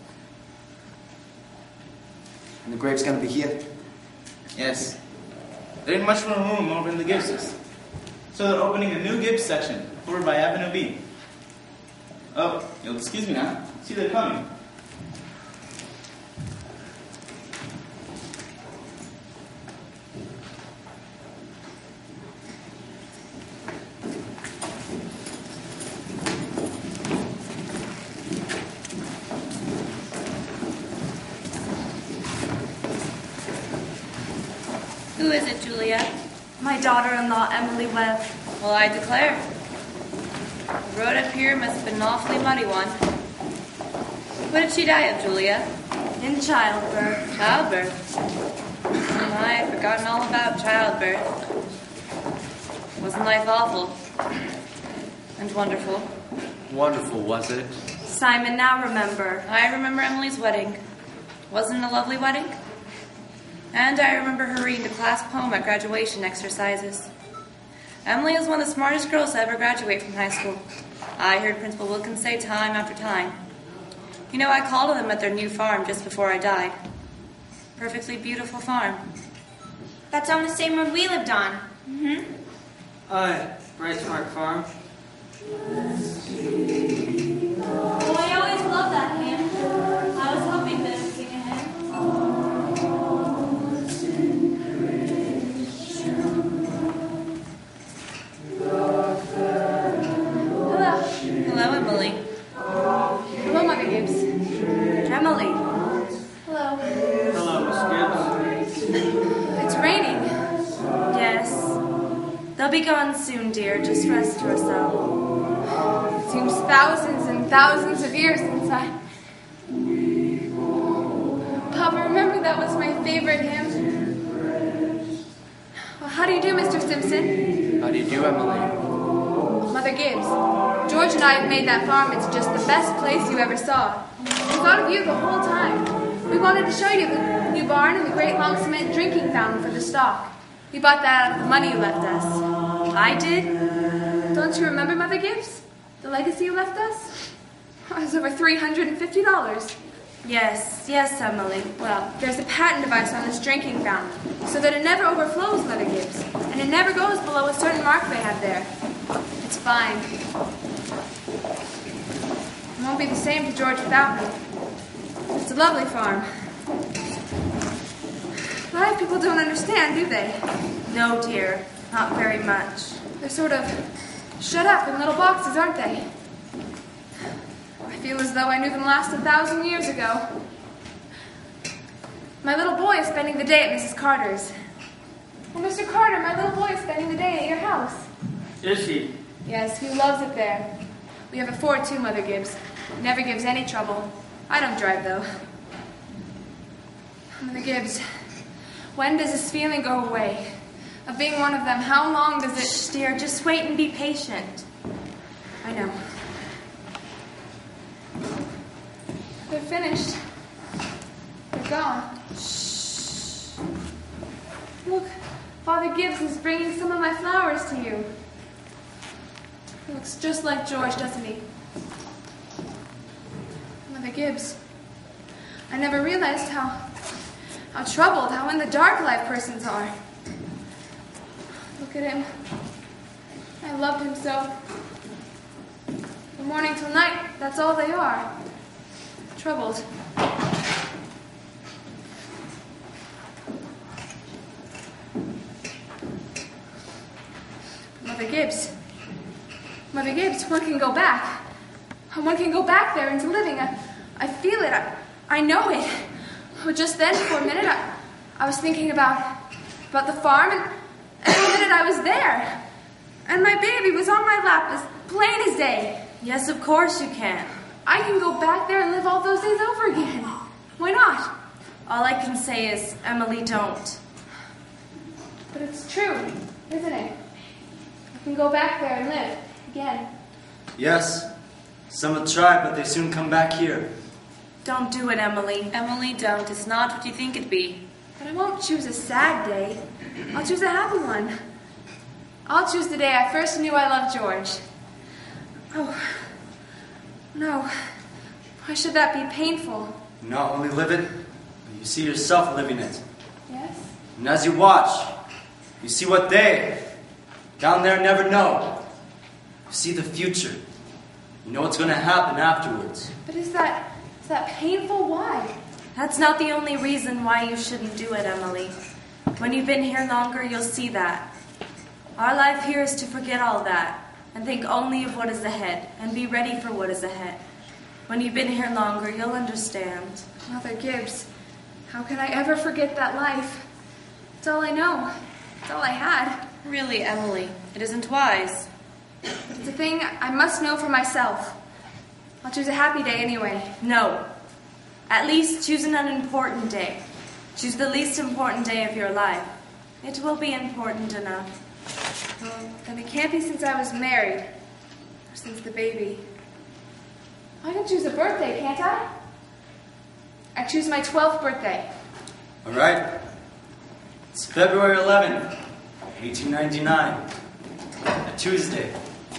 And the grave's gonna be here? Yes. There ain't much more room over in the Gibbses. So they're opening a new Gibbs section over by Avenue B. Oh, you'll excuse me now. See, they're coming. Who is it, Julia? My daughter-in-law, Emily Webb. Well, I declare. The road up here must have been an awfully muddy one. What did she die of, Julia? In childbirth. Childbirth? Oh, I had forgotten all about childbirth. Wasn't life awful? And wonderful? Wonderful, was it? Simon, now remember. I remember Emily's wedding. Wasn't it a lovely wedding? And I remember her reading the class poem at graduation exercises. Emily is one of the smartest girls to ever graduate from high school. I heard Principal Wilkins say time after time. You know, I called on them at their new farm just before I died. Perfectly beautiful farm. That's on the same road we lived on. Mm-hmm. Aye, Bright Park Farm. Oh, I always loved that hymn. I was hoping that it would sing a hymn. Hello, Emily. Hello, Mother Gibbs. Emily. Hello. Hello, Miss Gibbs. It's raining. Yes. They'll be gone soon, dear. Just rest yourself. It seems thousands and thousands of years since I... Papa, remember that was my favorite hymn? Well, how do you do, Mister Simpson? How do you do, Emily? Mother Gibbs, George and I have made that farm into just the best place you ever saw. We thought of you the whole time. We wanted to show you the new barn and the great long cement drinking fountain for the stock. We bought that out of the money you left us. I did? Don't you remember, Mother Gibbs? The legacy you left us? It was over three hundred fifty dollars. Yes, yes, Emily. Well, there's a patent device on this drinking fountain, so that it never overflows, Mother Gibbs, and it never goes below a certain mark they have there. It's fine. It won't be the same to George without me. It's a lovely farm. A lot of people don't understand, do they? No, dear. Not very much. They're sort of shut up in little boxes, aren't they? I feel as though I knew them last a thousand years ago. My little boy is spending the day at Missus Carter's. Well, Mister Carter, my little boy is spending the day at your house. Is he? Yes, he loves it there. We have a Ford too, Mother Gibbs. It never gives any trouble. I don't drive, though. Mother Gibbs, when does this feeling go away? Of being one of them, how long does it... Shh, dear, just wait and be patient. I know. They're finished. They're gone. Shh. Look, Father Gibbs is bringing some of my flowers to you. He looks just like George, doesn't he? Mother Gibbs, I never realized how, how troubled, how in the dark life persons are. Look at him. I loved him so. From morning till night, that's all they are. Troubled. Mother Gibbs. Mother Gibbs, one can go back. One can go back there into living. I, I feel it. I, I know it. But just then, for a minute, I, I was thinking about, about the farm, and, and for a minute I was there. And my baby was on my lap as plain as day. Yes, of course you can. I can go back there and live all those days over again. Why not? All I can say is, Emily, don't. But it's true, isn't it? I can go back there and live again. Yes, some have tried, but they soon come back here. Don't do it, Emily. Emily, don't. It's not what you think it'd be. But I won't choose a sad day. I'll choose a happy one. I'll choose the day I first knew I loved George. Oh, no. Why should that be painful? You not only live it, but you see yourself living it. Yes? And as you watch, you see what they, down there, never know. You see the future. You know what's going to happen afterwards. But is that, is that painful? Why? That's not the only reason why you shouldn't do it, Emily. When you've been here longer, you'll see that. Our life here is to forget all that and think only of what is ahead and be ready for what is ahead. When you've been here longer, you'll understand. Mother Gibbs, how can I ever forget that life? It's all I know. It's all I had. Really, Emily, it isn't wise. But it's a thing I must know for myself. I'll choose a happy day anyway. No. At least choose an unimportant day. Choose the least important day of your life. It will be important enough. Well, then it can't be since I was married. Or since the baby. I can choose a birthday, can't I? I choose my twelfth birthday. All right. It's February eleventh, eighteen ninety-nine. A Tuesday.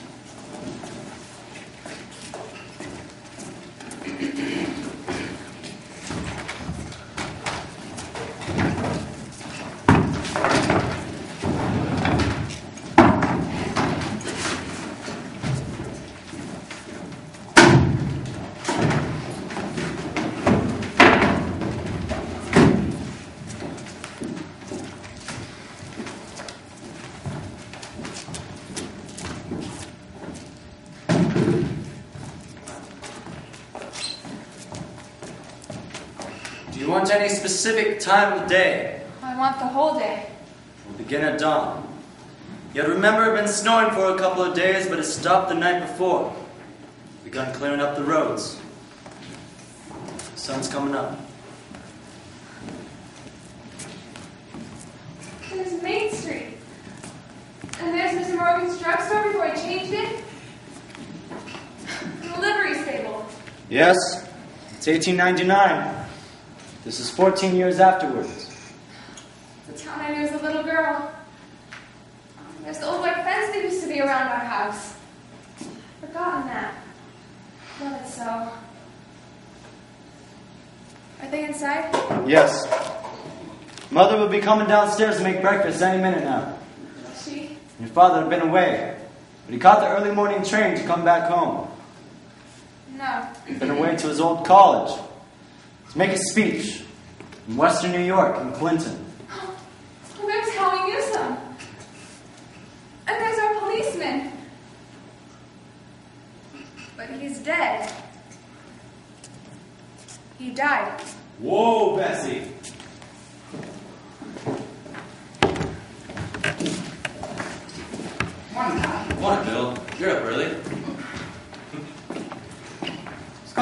Do you want any specific time of day? I want the whole day. We'll begin at dawn. Yet remember, it's been snowing for a couple of days, but it stopped the night before. Begun clearing up the roads. The sun's coming up. There's Main Street. And there's Mister Morgan's drugstore before he changed it. And the livery stable. Yes, it's eighteen ninety-nine. This is fourteen years afterwards. The town I knew as a little girl. There's the old white fence that used to be around our house. Forgotten that. Love it so. Are they inside? Yes. Mother will be coming downstairs to make breakfast any minute now. She? Your father had been away, but he caught the early morning train to come back home. No. He'd been away to his old college to make a speech in Western New York, in Clinton. Oh, there's Howie Newsom. And there's our policeman. But he's dead. He died. Whoa, Bessie.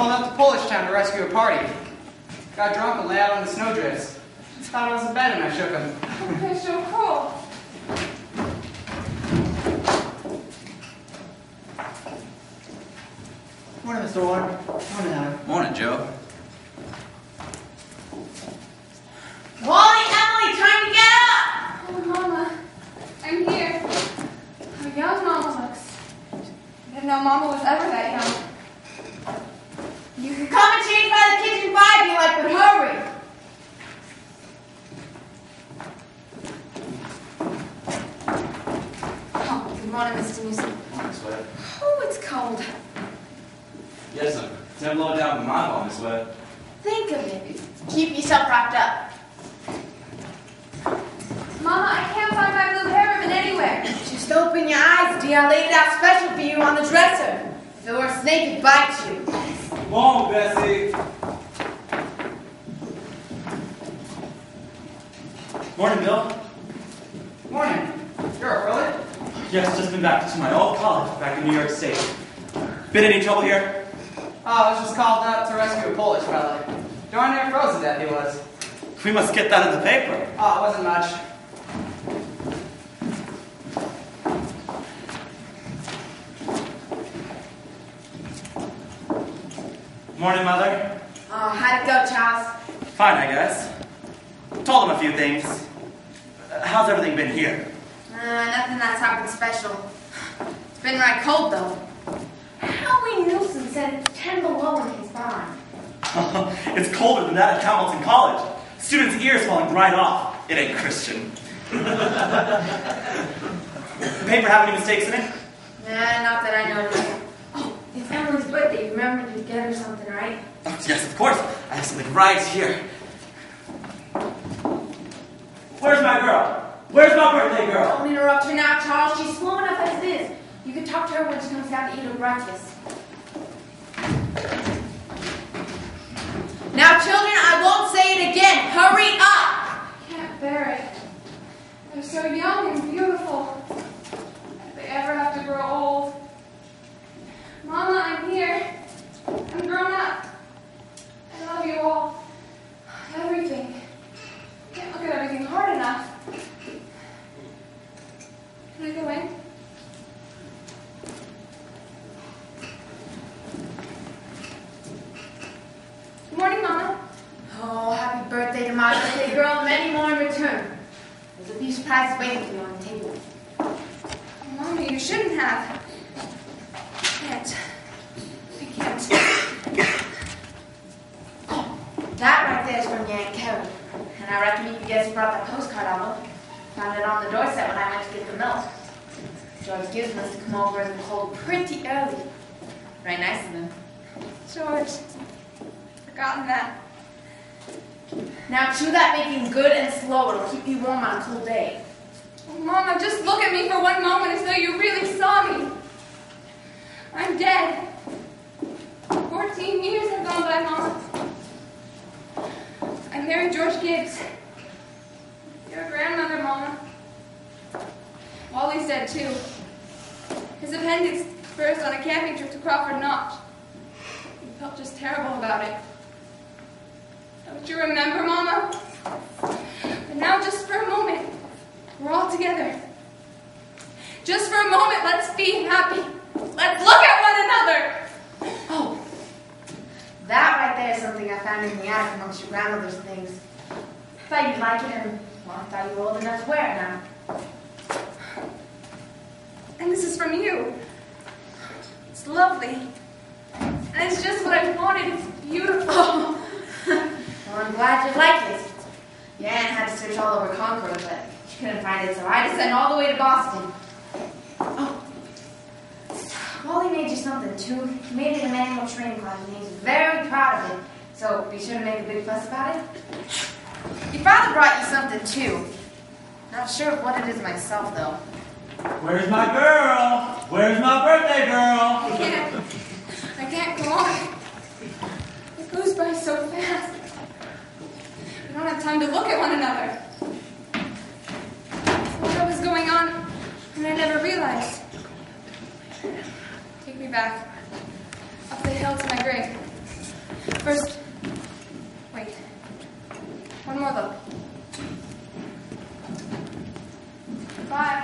called out to Polish Town to rescue a party. Got drunk and lay out on the snowdrifts. Just thought I was in bed and I shook him. Okay, so cool. Morning, Mister Warren. Morning, Howard. Morning, Joe. Wally, Emily, time to get up! Oh, Mama, I'm here. How young Mama looks. I didn't know Mama was ever that young. You can come and change by the kitchen fire if you like, but hurry. Oh, good morning, Mister Newsom. Morning, Sweat. Oh, it's cold. Yes, sir. Ten below down to my home, Sweat. Think of it. Keep yourself wrapped up. Mama, I can't find my blue hair ribbon anywhere. Just open your eyes, dear. I laid it out special for you on the dresser. If it were a snake, it'd bite you. Come on, Bessie. Morning, Bill. Morning. You're up early? Yes, just been back to my old college back in New York State. Been any trouble here? Oh, I was just called out to rescue a Polish fella. Darn near froze to death he was. We must get that in the paper. Oh, it wasn't much. Morning, Mother. Oh, how'd it go, Charles? Fine, I guess. Told him a few things. Uh, How's everything been here? Uh, nothing that's happened special. It's been right cold, though. Howie Newsom said it's ten below in his barn. It's colder than that at Hamilton College. Students' ears falling right off. It ain't Christian. The paper have any mistakes in it? Nah, not that I noticed. Oh, it's Emily's birthday. You remember to get her something, right? Oh, yes, of course. I have something right here. Where's my girl? Where's my birthday girl? Don't interrupt her now, Charles. She's slow enough as it is. You can talk to her when she comes down to eat her breakfast. Now, children, I won't say it again. Hurry up! I can't bear it. They're so young and beautiful. If they ever have to grow old. Mama, I'm here. I'm grown up. I love you all. Everything. I can't look at everything hard enough. Can I go in? Good morning, Mama. Oh, happy birthday to my birthday girl, and many more in return. There's a few surprises waiting for you on the table. Mommy, you shouldn't have. I can't. I can't. Oh, that right there is from your Aunt Carrie. And I reckon you guys brought that postcard album. Found it on the doorstep when I went to get the milk. George Gibbs must have come over in the cold pretty early. Very nice of him. George, forgotten that. Now chew that baking good and slow. It'll keep you warm on a cool day. Oh, Mama, just look at me for one moment as though you really saw me. I'm dead. Fourteen years have gone by, Mama. I married George Gibbs. Your grandmother, Mama. Wally's dead, too. His appendix burst on a camping trip to Crawford Notch. He felt just terrible about it. Don't you remember, Mama? But now, just for a moment, we're all together. Just for a moment, let's be happy. Let's look at one another. Oh, that right there is something I found in the attic amongst your grandmother's things. I thought you'd like it, and well, I thought you were old enough to wear it now. And this is from you. It's lovely. And it's just what I wanted. It's beautiful. Oh. Well, I'm glad you like it. Your aunt had to search all over Concord, but she couldn't find it, so I had to send all the way to Boston. Oh. Wally made you something, too. He made it an annual training class, and he's very proud of it. So be sure to make a big fuss about it. Your father brought you something, too. Not sure of what it is myself, though. Where's my girl? Where's my birthday girl? I can't. I can't go on. It goes by so fast. We don't have time to look at one another. What was going on, and I never realized. Take me back. Up the hill to my grave. First, wait. One more look. Goodbye.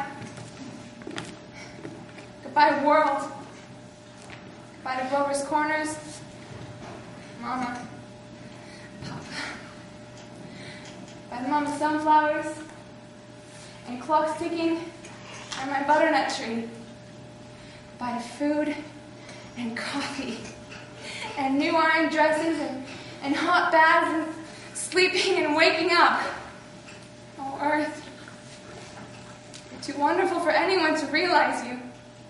Goodbye, world. Goodbye to Grover's Corners. Mama. Papa. Goodbye to Mama's sunflowers. And clocks ticking. And my butternut tree. Goodbye to food. And coffee. And new iron dresses. And, and hot baths. And sleeping and waking up. Oh, Earth. You're too wonderful for anyone to realize you.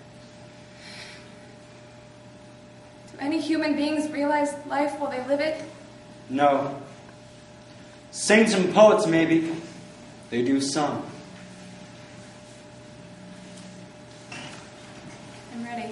Do any human beings realize life while they live it? No. Saints and poets, maybe. They do some. I'm ready.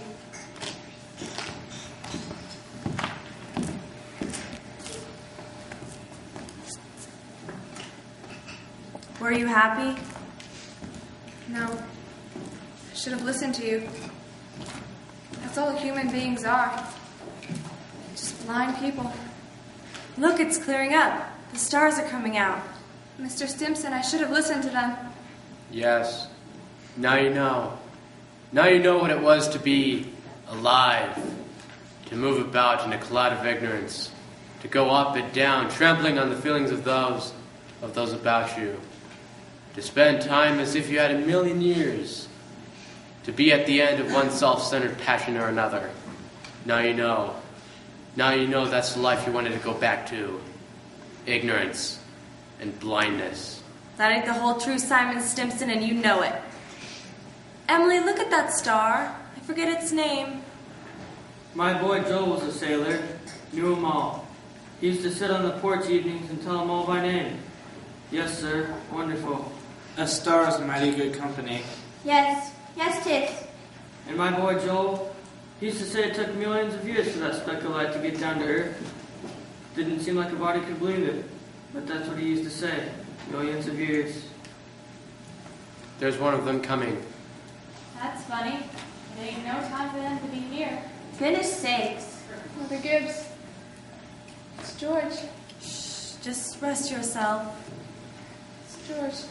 Were you happy? No. I should have listened to you. That's all human beings are. Just blind people. Look, it's clearing up. The stars are coming out. Mister Stimson, I should have listened to them. Yes. Now you know. Now you know what it was to be alive. To move about in a cloud of ignorance. To go up and down, trampling on the feelings of those, of those about you. To spend time as if you had a million years. To be at the end of one self-centered passion or another. Now you know. Now you know that's the life you wanted to go back to. Ignorance and blindness. That ain't the whole truth, Simon Stimson, and you know it. Emily, look at that star. I forget its name. My boy Joel was a sailor. Knew 'em all. He used to sit on the porch evenings and tell 'em all by name. Yes, sir. Wonderful. A star is mighty good company. Yes. Yes, tis. And my boy Joel, he used to say it took millions of years for that speck of light to get down to Earth. Didn't seem like a body could believe it, but that's what he used to say. Millions of years. There's one of them coming. That's funny. It ain't no time for them to be here. Goodness sakes. Mother Gibbs. It's George. Shh, just rest yourself. It's George.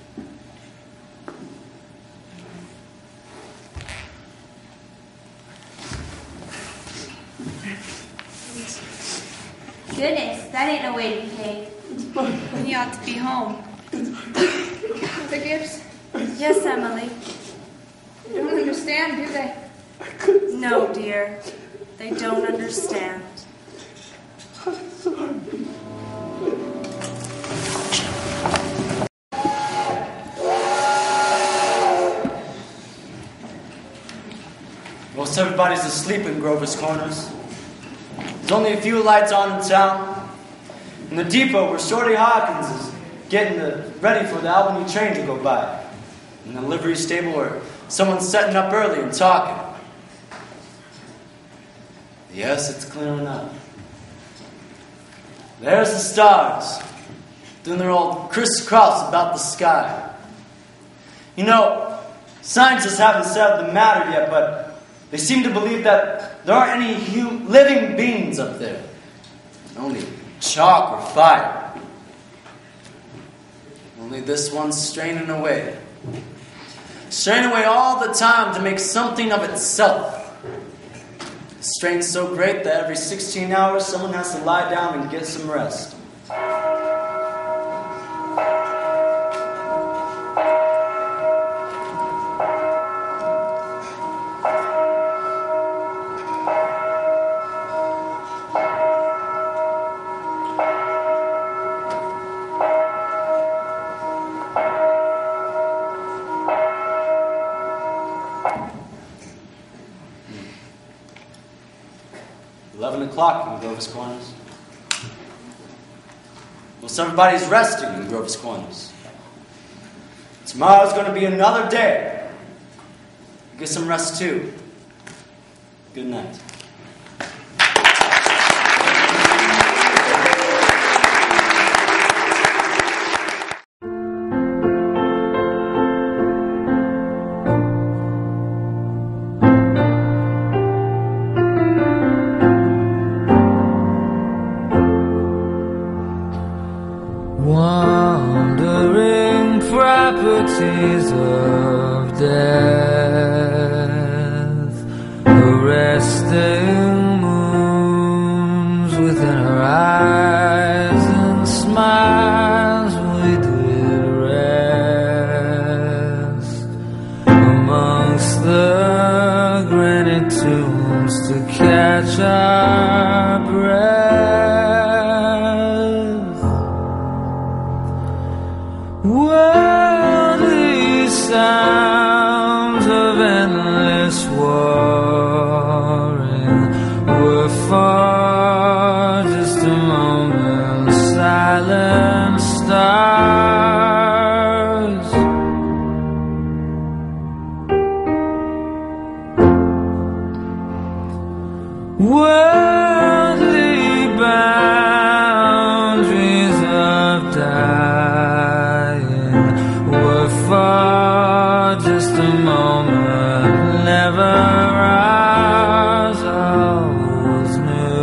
Goodness, that ain't no way to behave. He ought to be home. Mother Gibbs. Yes, Emily. They don't understand, do they? No, dear. They don't understand. Most everybody's asleep in Grover's Corners. There's only a few lights on in town. In the depot where Shorty Hawkins is getting the, ready for the Albany train to go by. In the livery stable where someone's setting up early and talking. Yes, it's clearing up. There's the stars, doing their old crisscross about the sky. You know, scientists haven't settled the matter yet, but they seem to believe that there aren't any hu- living beings up there. Only chalk or fire. Only this one's straining away. Straining away all the time to make something of itself. The strain's so great that every sixteen hours someone has to lie down and get some rest. Eleven o'clock in Grover's Corners. Well, everybody's resting in Grover's Corners. Tomorrow's going to be another day. Get some rest too. Good night. Wandering properties of death, arresting moons within her eyes and smiles we did rest amongst the granite tombs to catch our breath. Worldly sounds of endless warring were for just a moment silent stars. Worldly boundaries of dying were for just a moment, never ours, always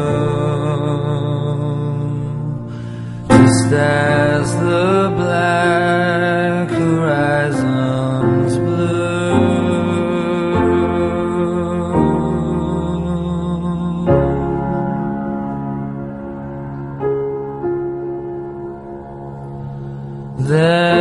new. Just as the black horizons blue. There